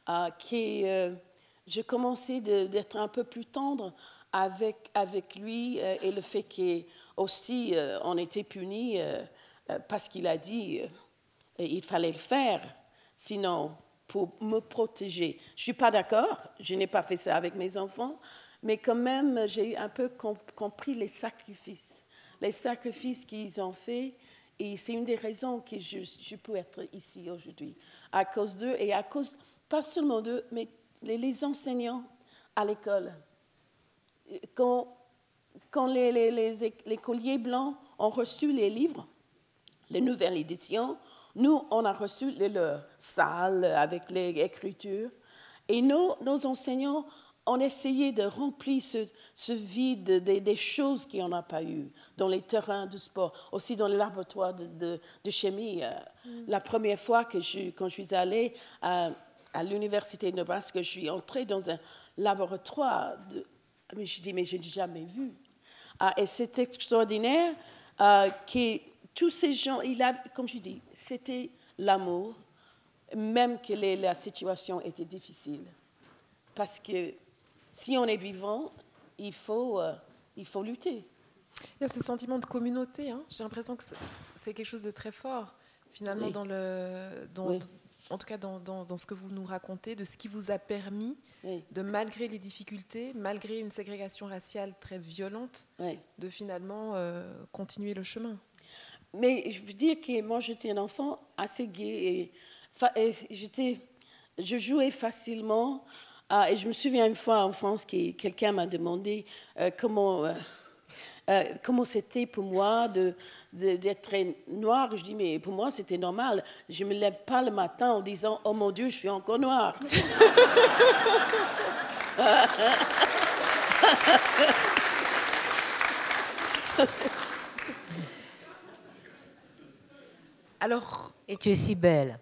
j'ai commencé d'être un peu plus tendre avec lui et le fait qu'aussi on était punis parce qu'il a dit il fallait le faire, sinon pour me protéger. Je ne suis pas d'accord, je n'ai pas fait ça avec mes enfants, mais quand même j'ai un peu compris les sacrifices qu'ils ont faits, et c'est une des raisons que je peux être ici aujourd'hui, à cause d'eux et à cause, pas seulement d'eux, mais les enseignants à l'école. Quand les écoliers blancs ont reçu les livres, les nouvelles éditions, nous, on a reçu les leurs, sales, avec les écritures, et nos enseignants ont essayé de remplir ce vide des choses qu'on n'a pas eues, dans les terrains de sport, aussi dans les laboratoires de chimie. La première fois quand je suis allée à à l'université de Nebraska, je suis entrée dans un laboratoire. Mais je dis, mais je n'ai jamais vu. Et c'est extraordinaire que tous ces gens, comme je dis, c'était l'amour, même que la situation était difficile. Parce que si on est vivant, il faut lutter. Il y a ce sentiment de communauté. Hein. J'ai l'impression que c'est quelque chose de très fort, finalement, oui. En tout cas dans ce que vous nous racontez, de ce qui vous a permis, de malgré les difficultés, malgré une ségrégation raciale très violente, de finalement continuer le chemin. Mais je veux dire que moi, j'étais un enfant assez gai et je jouais facilement. Et je me souviens une fois en France que quelqu'un m'a demandé comment c'était pour moi d'être noire. Je dis, mais pour moi, c'était normal. Je ne me lève pas le matin en disant, oh mon Dieu, je suis encore noire. Alors, et tu es si belle.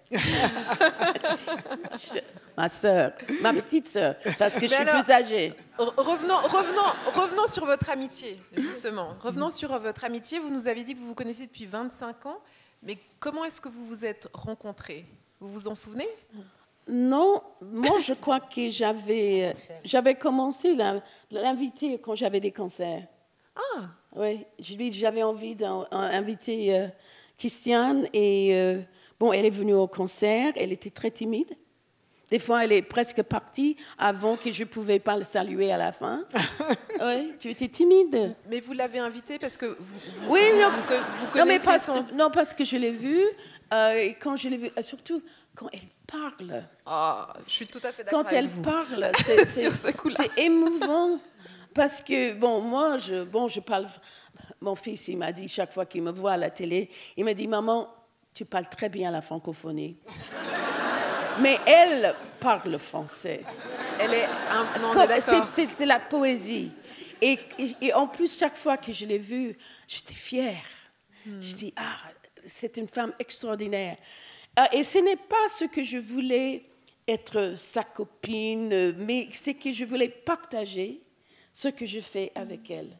Ma sœur, ma petite sœur, parce que je suis plus âgée. Revenons sur votre amitié, justement. Revenons sur votre amitié. Vous nous avez dit que vous vous connaissez depuis 25 ans, mais comment est-ce que vous vous êtes rencontrés? Vous vous en souvenez? Non, moi je crois que j'avais commencé l'inviter quand j'avais des concerts. Ah! Oui, j'avais envie d'inviter Christiane et elle est venue au concert, elle était très timide. Des fois, elle est presque partie avant que je ne pouvais pas le saluer à la fin. Oui, tu étais timide. Mais vous l'avez invitée parce que vous connaissez son... Non, parce que je l'ai vue, et quand je l'ai vue, surtout quand elle parle. Oh, je suis tout à fait d'accord avec vous. Quand elle parle, c'est émouvant. Parce que, moi, je parle... Mon fils, il m'a dit, chaque fois qu'il me voit à la télé, il me dit, maman, tu parles très bien la francophonie. Mais elle parle français. Elle est... Non, on est d'accord. C'est la poésie. Et en plus, chaque fois que je l'ai vue, j'étais fière. Je dis, c'est une femme extraordinaire. Et ce n'est pas ce que je voulais être sa copine, mais c'est que je voulais partager ce que je fais avec elle.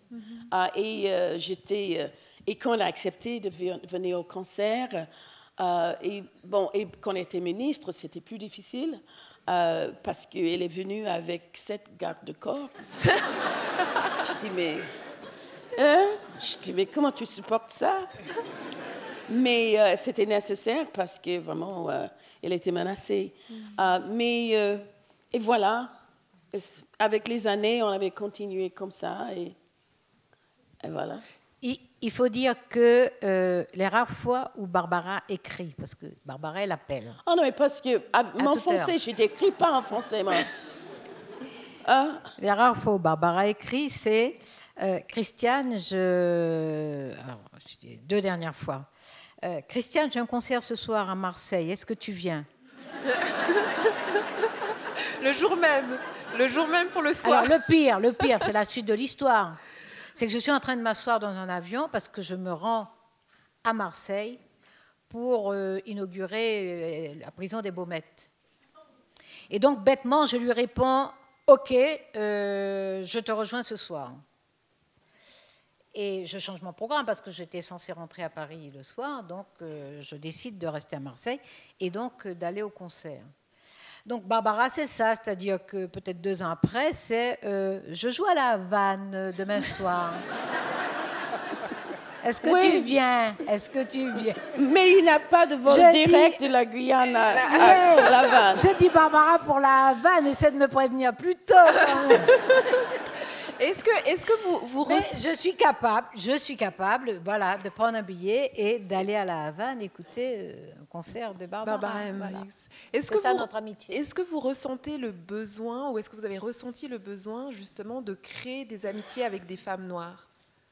Et quand elle a accepté de venir au concert, et quand elle était ministre, c'était plus difficile parce qu'elle est venue avec 7 gardes de corps. Je dis, mais comment tu supportes ça? Mais c'était nécessaire parce que vraiment, elle était menacée. Et voilà. Avec les années, on avait continué comme ça et voilà. Il faut dire que les rares fois où Barbara écrit, parce que Barbara, elle appelle. Oh non, mais parce que en français, je n'écris pas en français, moi. Les rares fois où Barbara écrit, c'est Christiane, alors, 2 dernières fois. Christiane, j'ai un concert ce soir à Marseille, est-ce que tu viens? Le jour même pour le soir. Alors, le pire, c'est la suite de l'histoire. C'est que je suis en train de m'asseoir dans un avion parce que je me rends à Marseille pour inaugurer la prison des Baumettes. Et donc, bêtement, je lui réponds « Ok, je te rejoins ce soir ». Et je change mon programme parce que j'étais censée rentrer à Paris le soir, donc je décide de rester à Marseille et donc d'aller au concert. Donc Barbara, c'est ça, c'est-à-dire que peut-être 2 ans après, c'est je joue à la Havane demain soir. Est-ce que tu viens? Est-ce que tu viens? Mais il n'a pas de vol direct de la Guyane à la Havane. Je dis Barbara pour la Havane, essaie de me prévenir plus tôt. Est-ce que vous je suis capable, voilà, de prendre un billet et d'aller à la Havane écouter un concert de Barbara. Voilà. Notre amitié. Est-ce que vous ressentez le besoin, ou est-ce que vous avez ressenti le besoin justement de créer des amitiés avec des femmes noires?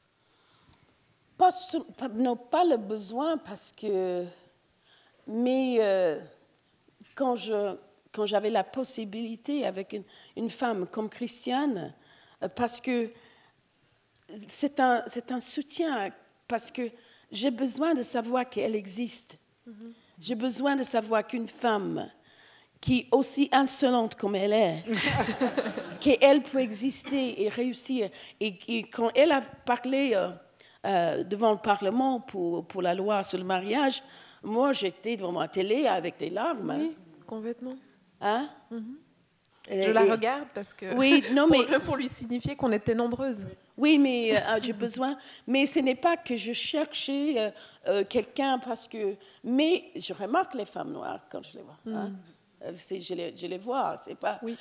Non, pas le besoin parce que... Mais quand j'avais la possibilité avec une femme comme Christiane, parce que c'est un soutien, parce que j'ai besoin de savoir qu'elle existe. J'ai besoin de savoir qu'une femme qui est aussi insolente comme elle est, qu'elle peut exister et réussir. Et quand elle a parlé devant le Parlement pour la loi sur le mariage, moi, j'étais devant ma télé avec des larmes. Oui, complètement. Hein? Je la regarde parce que oui, non, pour lui signifier qu'on était nombreuses. Oui, mais j'ai besoin. Mais ce n'est pas que je cherchais quelqu'un parce que. Mais je remarque les femmes noires quand je les vois. Hein? Je les vois. C'est pas. Oui.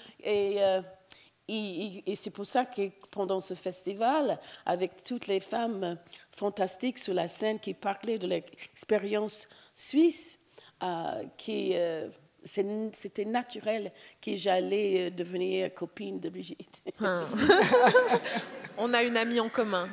Et c'est pour ça que pendant ce festival, avec toutes les femmes fantastiques sur la scène qui parlaient de l'expérience suisse, c'était naturel que j'allais devenir copine de Brigitte. On a une amie en commun.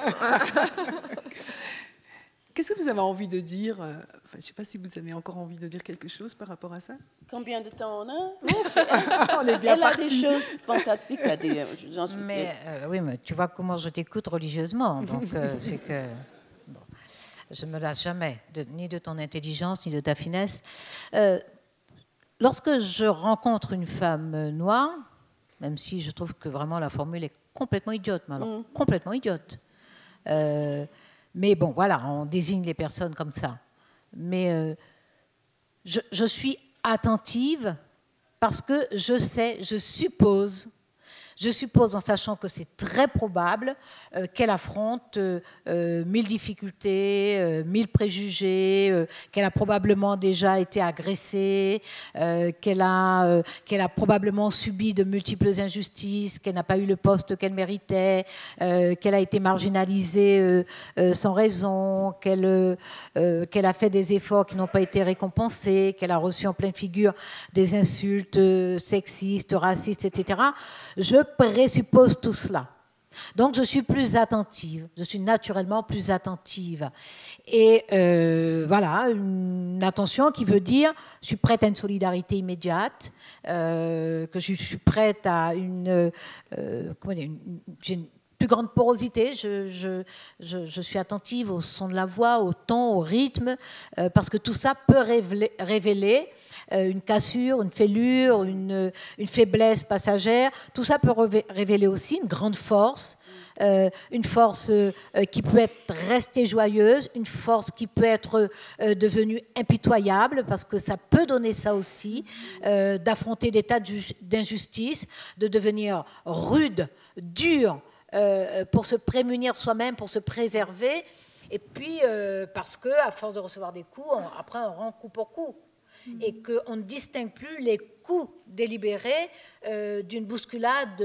Qu'est-ce que vous avez envie de dire je ne sais pas si vous avez encore envie de dire quelque chose par rapport à ça. Combien de temps on a? On est bien parti. Elle a des choses fantastiques à dire, j'en suis sûre. Oui, mais tu vois comment je t'écoute religieusement. Donc, c'est que... Bon, je ne me lasse jamais, ni de ton intelligence, ni de ta finesse. Lorsque je rencontre une femme noire, même si je trouve que vraiment la formule est complètement idiote, mais alors, complètement idiote. Mais bon, voilà, on désigne les personnes comme ça. Mais je suis attentive parce que je suppose en sachant que c'est très probable qu'elle affronte 1000 difficultés, 1000 préjugés, qu'elle a probablement déjà été agressée, qu'elle a probablement subi de multiples injustices, qu'elle n'a pas eu le poste qu'elle méritait, qu'elle a été marginalisée sans raison, qu'elle a fait des efforts qui n'ont pas été récompensés, qu'elle a reçu en pleine figure des insultes sexistes, racistes, etc. Je présuppose tout cela. Donc, je suis plus attentive. Je suis naturellement plus attentive. Et voilà, une attention qui veut dire je suis prête à une solidarité immédiate, que je suis prête à j'ai une plus grande porosité. Je suis attentive au son de la voix, au ton, au rythme, parce que tout ça peut révéler une cassure, une fêlure, une faiblesse passagère. Tout ça peut révéler aussi une grande force, une force qui peut être restée joyeuse, une force qui peut être devenue impitoyable, parce que ça peut donner ça aussi, d'affronter des tas d'injustices, de devenir rude, dur, pour se prémunir soi-même, pour se préserver. Et puis, parce qu'à force de recevoir des coups, après on rend coup pour coup. Et qu'on ne distingue plus les coups délibérés d'une bousculade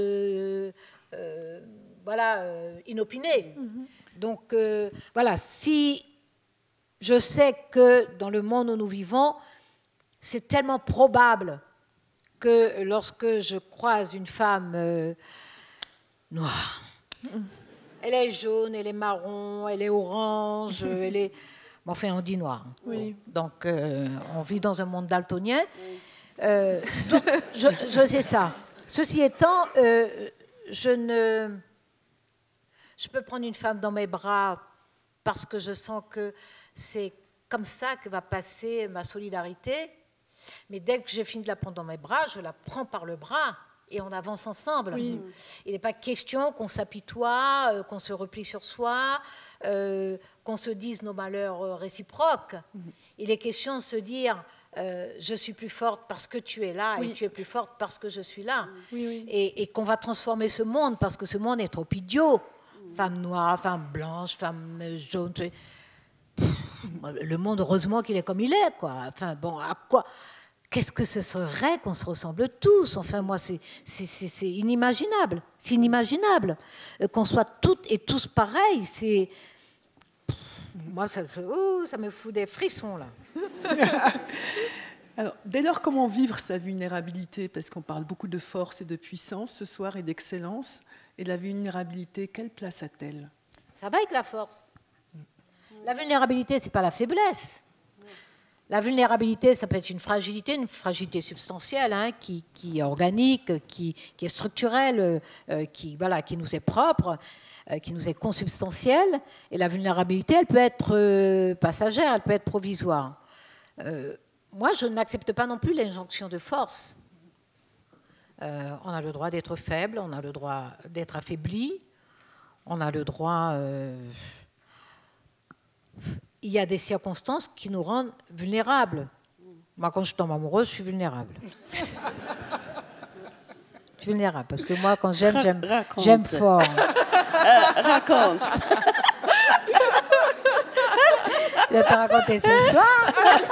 inopinée. Donc, voilà, si je sais que dans le monde où nous vivons, c'est tellement probable que lorsque je croise une femme noire, elle est jaune, elle est marron, elle est orange, elle est... Enfin, on dit noir. Oui. Donc, on vit dans un monde daltonien. Donc, je sais ça. Ceci étant, je peux prendre une femme dans mes bras parce que je sens que c'est comme ça que va passer ma solidarité. Mais dès que j'ai fini de la prendre dans mes bras, je la prends par le bras et on avance ensemble. Oui. Il n'est pas question qu'on s'apitoie, qu'on se replie sur soi, qu'on se dise nos malheurs réciproques. Il est question de se dire je suis plus forte parce que tu es là, et tu es plus forte parce que je suis là. Et qu'on va transformer ce monde parce que ce monde est trop idiot. Femme noire, femme blanche, femme jaune. Le monde, heureusement qu'il est comme il est, quoi. Enfin, bon, à quoi? Qu'est-ce que ce serait qu'on se ressemble tous? Enfin, moi, c'est inimaginable. C'est inimaginable qu'on soit toutes et tous pareils. C'est... Moi, ça me fout des frissons, là. Alors, dès lors, comment vivre sa vulnérabilité? Parce qu'on parle beaucoup de force et de puissance ce soir et d'excellence. Et la vulnérabilité, quelle place a-t-elle? Ça va avec la force. La vulnérabilité, ce n'est pas la faiblesse. La vulnérabilité, ça peut être une fragilité substantielle, hein, qui est organique, qui est structurelle, qui nous est propre, qui nous est consubstantielle. Et la vulnérabilité, elle peut être passagère, elle peut être provisoire. moi, je n'accepte pas non plus l'injonction de force. On a le droit d'être faible, on a le droit d'être affaibli, on a le droit... il y a des circonstances qui nous rendent vulnérables. Moi, quand je tombe amoureuse, je suis vulnérable. Je suis vulnérable, parce que moi, quand j'aime fort. Raconte. Je vais te raconter ce soir.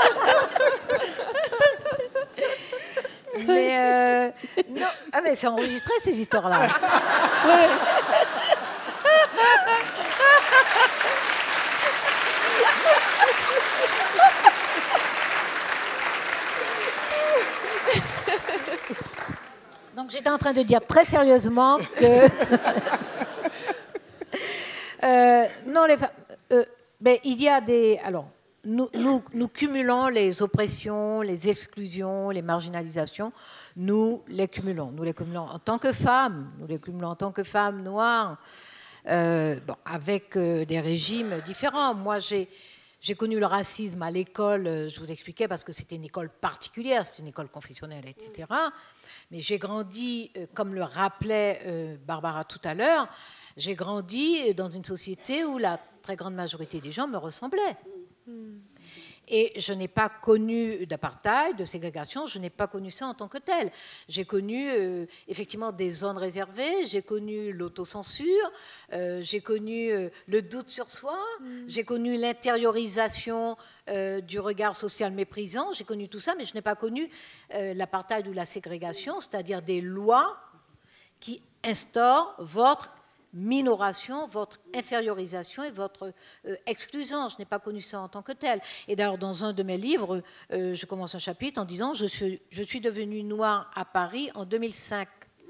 Mais, non. Ah, mais c'est enregistré, ces histoires-là. Ouais. Donc j'étais en train de dire très sérieusement que non, les femmes, mais il y a des... Alors, nous cumulons les oppressions, les exclusions, les marginalisations. Nous les cumulons en tant que femmes, nous les cumulons en tant que femmes noires, avec des régimes différents. Moi, j'ai connu le racisme à l'école, je vous expliquais, parce que c'était une école particulière, c'était une école confessionnelle, etc. Mais j'ai grandi, comme le rappelait Barbara tout à l'heure, j'ai grandi dans une société où la très grande majorité des gens me ressemblaient. Et je n'ai pas connu d'apartheid, de ségrégation, je n'ai pas connu ça en tant que tel. J'ai connu effectivement des zones réservées, j'ai connu l'autocensure, j'ai connu le doute sur soi, j'ai connu l'intériorisation du regard social méprisant, j'ai connu tout ça, mais je n'ai pas connu l'apartheid ou la ségrégation, c'est-à-dire des lois qui instaurent votre minoration, votre infériorisation et votre exclusion. Je n'ai pas connu ça en tant que tel. Et d'ailleurs, dans un de mes livres, je commence un chapitre en disant « Je suis devenue noire à Paris en 2005 ».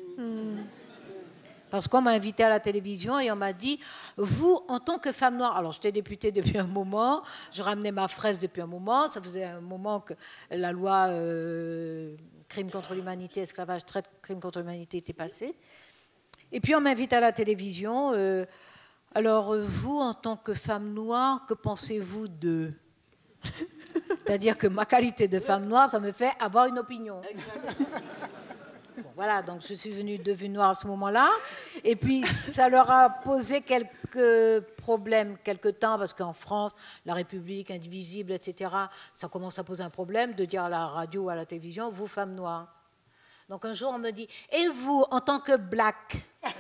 Parce qu'on m'a invité à la télévision et on m'a dit « Vous, en tant que femme noire… » Alors, j'étais députée depuis un moment, je ramenais ma fraise depuis un moment, ça faisait un moment que la loi crime contre l'humanité, esclavage, traite, crime contre l'humanité était passée. Et puis on m'invite à la télévision. Alors vous, en tant que femme noire, que pensez-vous de... C'est-à-dire que ma qualité de femme noire, ça me fait avoir une opinion. Bon, voilà, donc je suis devenue noire à ce moment-là. Et puis ça leur a posé quelques problèmes quelque temps, parce qu'en France, la République indivisible, etc., ça commence à poser un problème de dire à la radio ou à la télévision, vous, femme noire. Donc un jour, on me dit, et vous, en tant que black?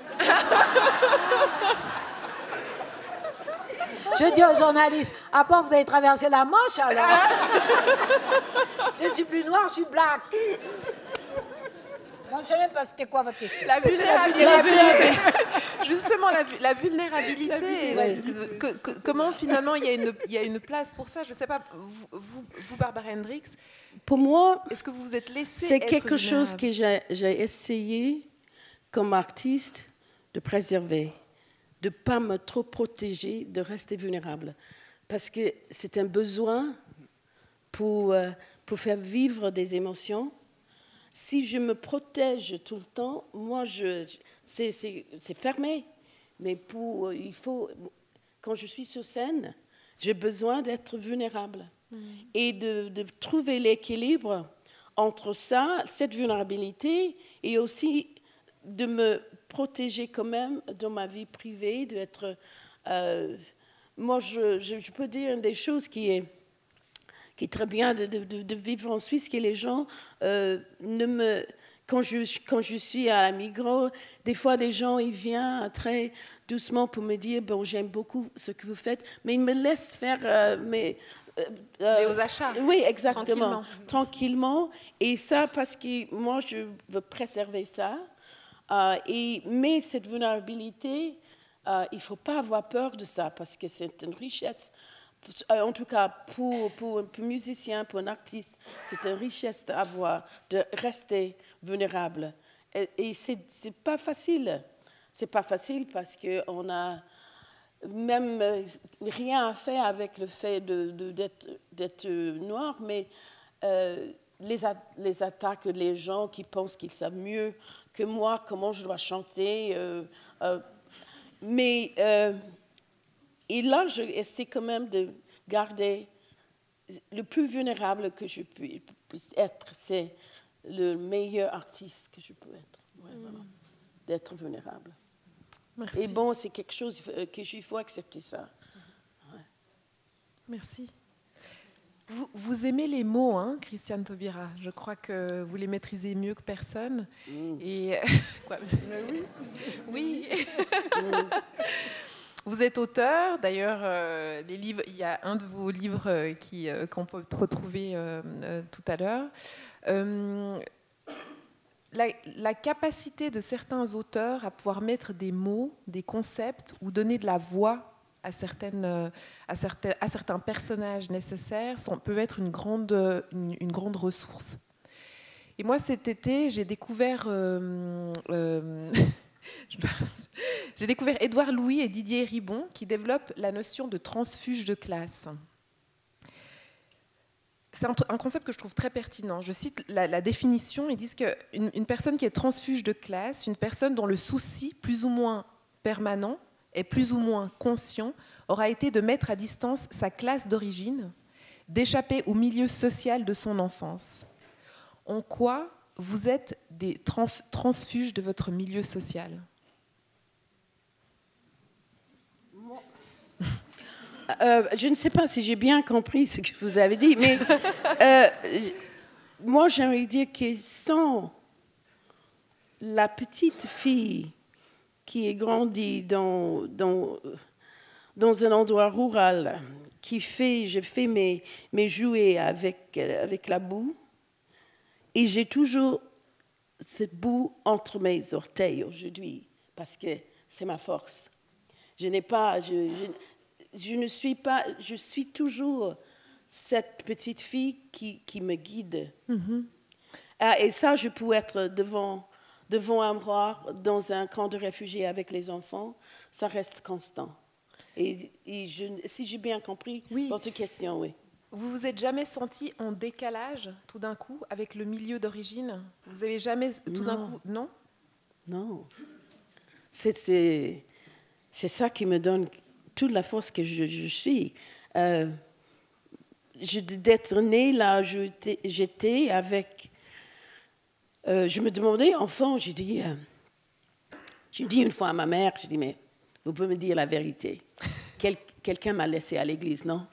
Je dis aux journalistes, à part vous avez traversé la Manche alors? Je suis plus noire, je suis black. Moi, je ne sais même pas c'était quoi votre question. La vulnérabilité. Justement, la vulnérabilité. Comment finalement il y a une place pour ça? Je ne sais pas, vous Barbara Hendricks, pour moi, est-ce que vous vous êtes laissée c'est être quelque chose vulnérable? que j'ai essayé comme artiste de préserver, de ne pas me trop protéger, de rester vulnérable. Parce que c'est un besoin pour faire vivre des émotions. Si je me protège tout le temps, moi, c'est fermé. Mais il faut, quand je suis sur scène, j'ai besoin d'être vulnérable et de trouver l'équilibre entre ça, cette vulnérabilité, et aussi de me protéger quand même dans ma vie privée, d'être... moi, je peux dire des choses qui est très bien de vivre en Suisse, que les gens quand je suis à la Migros, des fois les gens ils viennent très doucement pour me dire bon, j'aime beaucoup ce que vous faites, mais ils me laissent faire mais aux achats. Oui, exactement, tranquillement. Et ça parce que moi je veux préserver ça. Mais cette vulnérabilité, il ne faut pas avoir peur de ça parce que c'est une richesse. En tout cas, pour un musicien, pour un artiste, c'est une richesse d'avoir, de rester vulnérable. Et c'est pas facile. C'est pas facile parce qu'on a même rien à faire avec le fait d'être noir, mais les attaques des gens qui pensent qu'ils savent mieux que moi comment je dois chanter. Et là, j'essaie quand même de garder le plus vulnérable que je puisse être, c'est le meilleur artiste que je peux être. Ouais, voilà. D'être vulnérable. Merci. Et bon, c'est quelque chose qu'il faut accepter ça. Ouais. Merci. Vous aimez les mots, hein, Christiane Taubira. Je crois que vous les maîtrisez mieux que personne. Et quoi, oui. Oui. Vous êtes auteur, d'ailleurs, les livres. Il y a un de vos livres qu'on peut retrouver tout à l'heure. La capacité de certains auteurs à pouvoir mettre des mots, des concepts ou donner de la voix à certains personnages nécessaires peuvent être une grande ressource. Et moi, cet été, j'ai découvert Édouard Louis et Didier Ribon qui développent la notion de transfuge de classe. C'est un concept que je trouve très pertinent. Je cite la définition, ils disent qu'une personne qui est transfuge de classe, une personne dont le souci plus ou moins permanent et plus ou moins conscient aura été de mettre à distance sa classe d'origine, d'échapper au milieu social de son enfance. En quoi vous êtes des transfuges de votre milieu social ? Je ne sais pas si j'ai bien compris ce que vous avez dit, mais moi j'aimerais dire que sans la petite fille qui est grandie dans un endroit rural, je fais mes jouets avec la boue, et j'ai toujours cette boue entre mes orteils aujourd'hui, parce que c'est ma force. Je suis toujours cette petite fille qui me guide. Mm-hmm. Et ça, je peux être devant un roi dans un camp de réfugiés avec les enfants, ça reste constant. Et si j'ai bien compris votre question, oui. Vous vous êtes jamais senti en décalage tout d'un coup avec le milieu d'origine ? Vous avez jamais tout d'un coup... Non ? Non. C'est ça qui me donne toute la force que je suis. D'être née là, j'étais avec... je me demandais, enfant, j'ai dit une fois à ma mère, j'ai dit, mais vous pouvez me dire la vérité. Quelqu'un m'a laissée à l'église, non?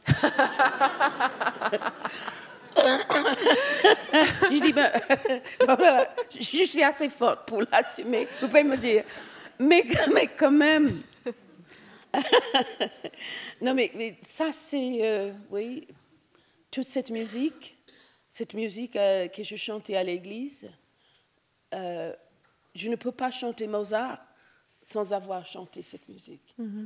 Je dis, voilà, je suis assez forte pour l'assumer, vous pouvez me dire. Mais quand même... Non, mais ça, c'est... oui, toute cette musique que je chantais à l'église, je ne peux pas chanter Mozart sans avoir chanté cette musique. Mm-hmm.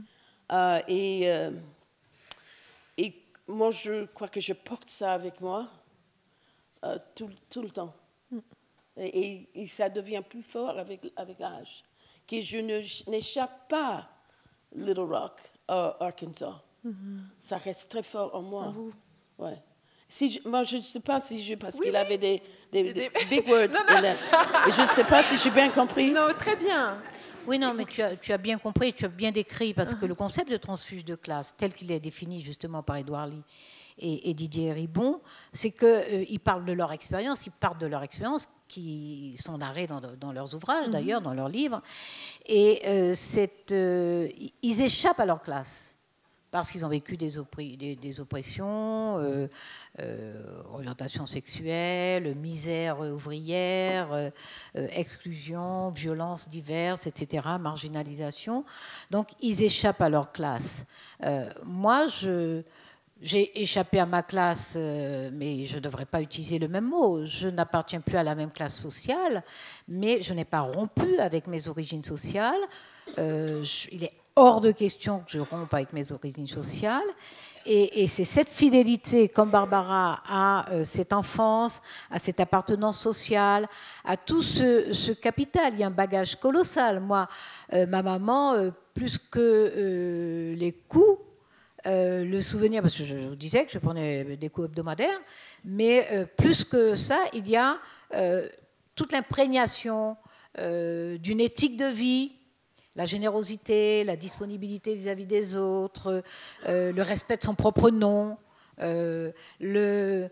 Et moi, je crois que je porte ça avec moi tout le temps. Mm. Et ça devient plus fort avec l'âge. Que je n'échappe pas Little Rock, Arkansas. Mm-hmm. Ça reste très fort en moi. Ouais. Moi, je ne sais pas si parce qu'il avait des big words. Et je ne sais pas si j'ai bien compris. Non, très bien. Oui, non, mais tu as bien compris, tu as bien décrit, parce que le concept de transfuge de classe, tel qu'il est défini justement par Édouard Louis et Didier Ribon, c'est qu'ils parlent de leur expérience, qui sont narrés dans leurs ouvrages, d'ailleurs, dans leurs livres, et ils échappent à leur classe, parce qu'ils ont vécu des oppressions, orientation sexuelle, misère ouvrière, exclusion, violences diverses, etc., marginalisation. Donc, ils échappent à leur classe. Moi, j'ai échappé à ma classe, mais je ne devrais pas utiliser le même mot. Je n'appartiens plus à la même classe sociale, mais je n'ai pas rompu avec mes origines sociales. Il est hors de question que je rompe avec mes origines sociales. Et c'est cette fidélité, comme Barbara, à cette enfance, à cette appartenance sociale, à tout ce capital. Il y a un bagage colossal. Moi, ma maman, plus que les coups, le souvenir, parce que je vous disais que je prenais des coups hebdomadaires, mais plus que ça, il y a toute l'imprégnation d'une éthique de vie, la générosité, la disponibilité vis-à-vis des autres, le respect de son propre nom, la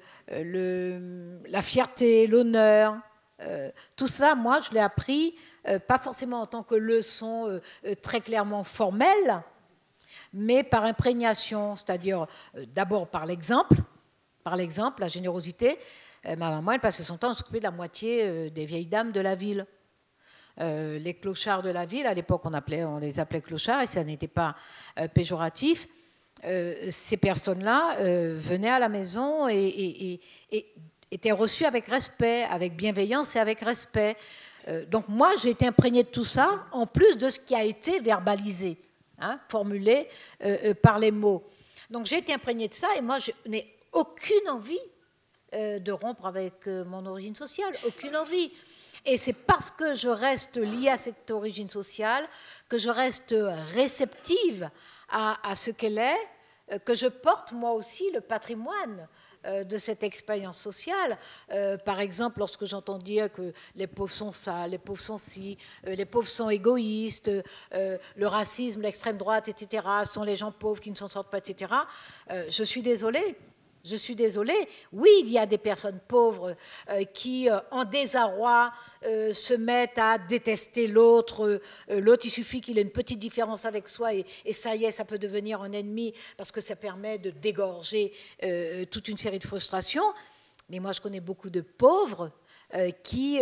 fierté, l'honneur. Tout ça, moi, je l'ai appris, pas forcément en tant que leçon très clairement formelle, mais par imprégnation, c'est-à-dire d'abord par l'exemple, la générosité. Ma maman, elle passait son temps à s'occuper de la moitié des vieilles dames de la ville. Les clochards de la ville, à l'époque on les appelait clochards et ça n'était pas péjoratif. Ces personnes-là venaient à la maison et étaient reçues avec respect, avec bienveillance et avec respect. Donc moi j'ai été imprégnée de tout ça, en plus de ce qui a été verbalisé, hein, formulé par les mots. Donc j'ai été imprégnée de ça et moi je n'ai aucune envie de rompre avec mon origine sociale, aucune envie. Et c'est parce que je reste liée à cette origine sociale, que je reste réceptive à ce qu'elle est, que je porte moi aussi le patrimoine de cette expérience sociale. Par exemple, lorsque j'entends dire que les pauvres sont sales, les pauvres sont ci, les pauvres sont égoïstes, le racisme, l'extrême droite, etc., sont les gens pauvres qui ne s'en sortent pas, etc., je suis désolée. Je suis désolée. Oui, il y a des personnes pauvres qui, en désarroi, se mettent à détester l'autre. L'autre, il suffit qu'il ait une petite différence avec soi et ça y est, ça peut devenir un ennemi parce que ça permet de dégorger toute une série de frustrations. Mais moi, je connais beaucoup de pauvres qui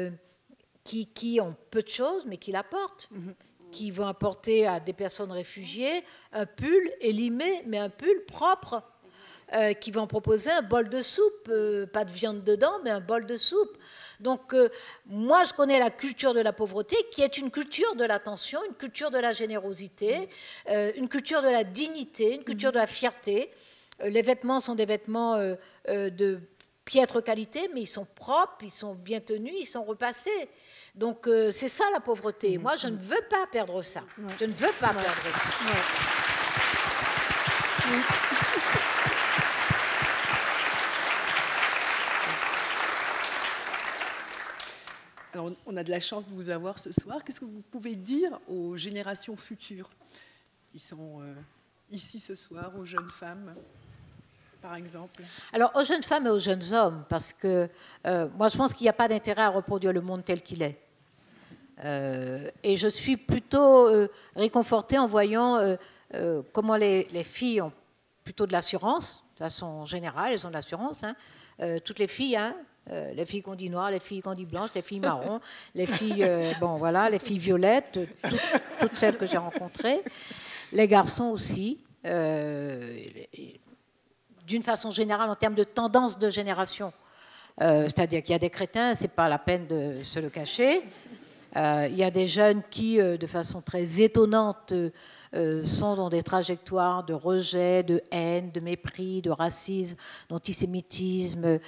ont peu de choses, mais qui l'apportent. Qui vont apporter à des personnes réfugiées un pull élimé, mais un pull propre. Qui vont proposer un bol de soupe, pas de viande dedans, mais un bol de soupe. Donc, moi, je connais la culture de la pauvreté, qui est une culture de l'attention, une culture de la générosité, une culture de la dignité, une culture de la fierté. Les vêtements sont des vêtements de piètre qualité, mais ils sont propres, ils sont bien tenus, ils sont repassés. Donc, c'est ça la pauvreté. Moi, je ne veux pas perdre ça. Je ne veux pas perdre ça. Alors, on a de la chance de vous avoir ce soir. Qu'est-ce que vous pouvez dire aux générations futures qui sont ici ce soir, aux jeunes femmes, par exemple? Alors, aux jeunes femmes et aux jeunes hommes, parce que moi, je pense qu'il n'y a pas d'intérêt à reproduire le monde tel qu'il est. Et je suis plutôt réconfortée en voyant comment les filles ont plutôt de l'assurance. De façon générale, elles ont de l'assurance. Hein. Toutes les filles, hein. Les filles qu'on dit noires, les filles qu'on dit blanches, les filles marrons, les filles, les filles violettes, toutes celles que j'ai rencontrées, les garçons aussi, d'une façon générale en termes de tendance de génération. C'est-à-dire qu'il y a des crétins, c'est pas la peine de se le cacher. Il y a des jeunes qui, de façon très étonnante, sont dans des trajectoires de rejet, de haine, de mépris, de racisme, d'antisémitisme,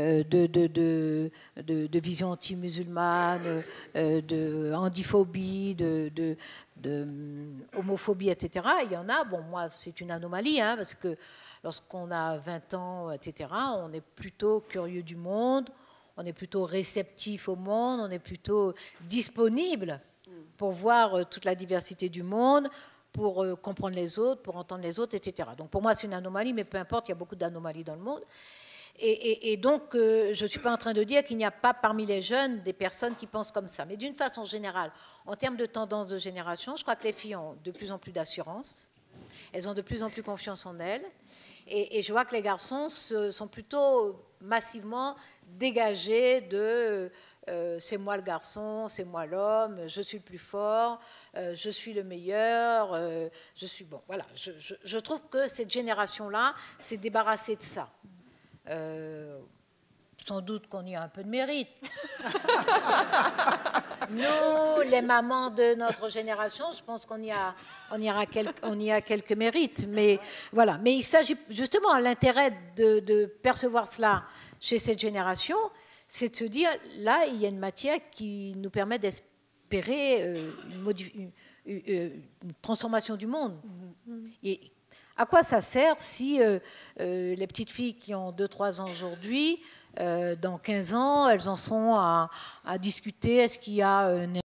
de vision anti-musulmane, de handiphobie, de homophobie, etc. Il y en a, bon, moi, c'est une anomalie, hein, parce que lorsqu'on a 20 ans, etc., on est plutôt curieux du monde, on est plutôt réceptif au monde, on est plutôt disponible pour voir toute la diversité du monde, pour comprendre les autres, pour entendre les autres, etc. Donc pour moi, c'est une anomalie, mais peu importe, il y a beaucoup d'anomalies dans le monde. Et donc, je ne suis pas en train de dire qu'il n'y a pas parmi les jeunes des personnes qui pensent comme ça. Mais d'une façon générale, en termes de tendance de génération, je crois que les filles ont de plus en plus d'assurance, elles ont de plus en plus confiance en elles. Et je vois que les garçons sont plutôt massivement dégagés de c'est moi le garçon, c'est moi l'homme, je suis le plus fort, je suis le meilleur, je suis bon. Voilà, je trouve que cette génération-là s'est débarrassée de ça. Sans doute qu'on y a un peu de mérite. Nous, les mamans de notre génération, je pense qu'on y a quelques mérites. Mais voilà. Mais il s'agit justement, l'intérêt de percevoir cela chez cette génération, c'est de se dire, là, il y a une matière qui nous permet d'espérer une transformation du monde. Et à quoi ça sert si les petites filles qui ont 2-3 ans aujourd'hui, dans 15 ans, elles en sont à discuter, est-ce qu'il y a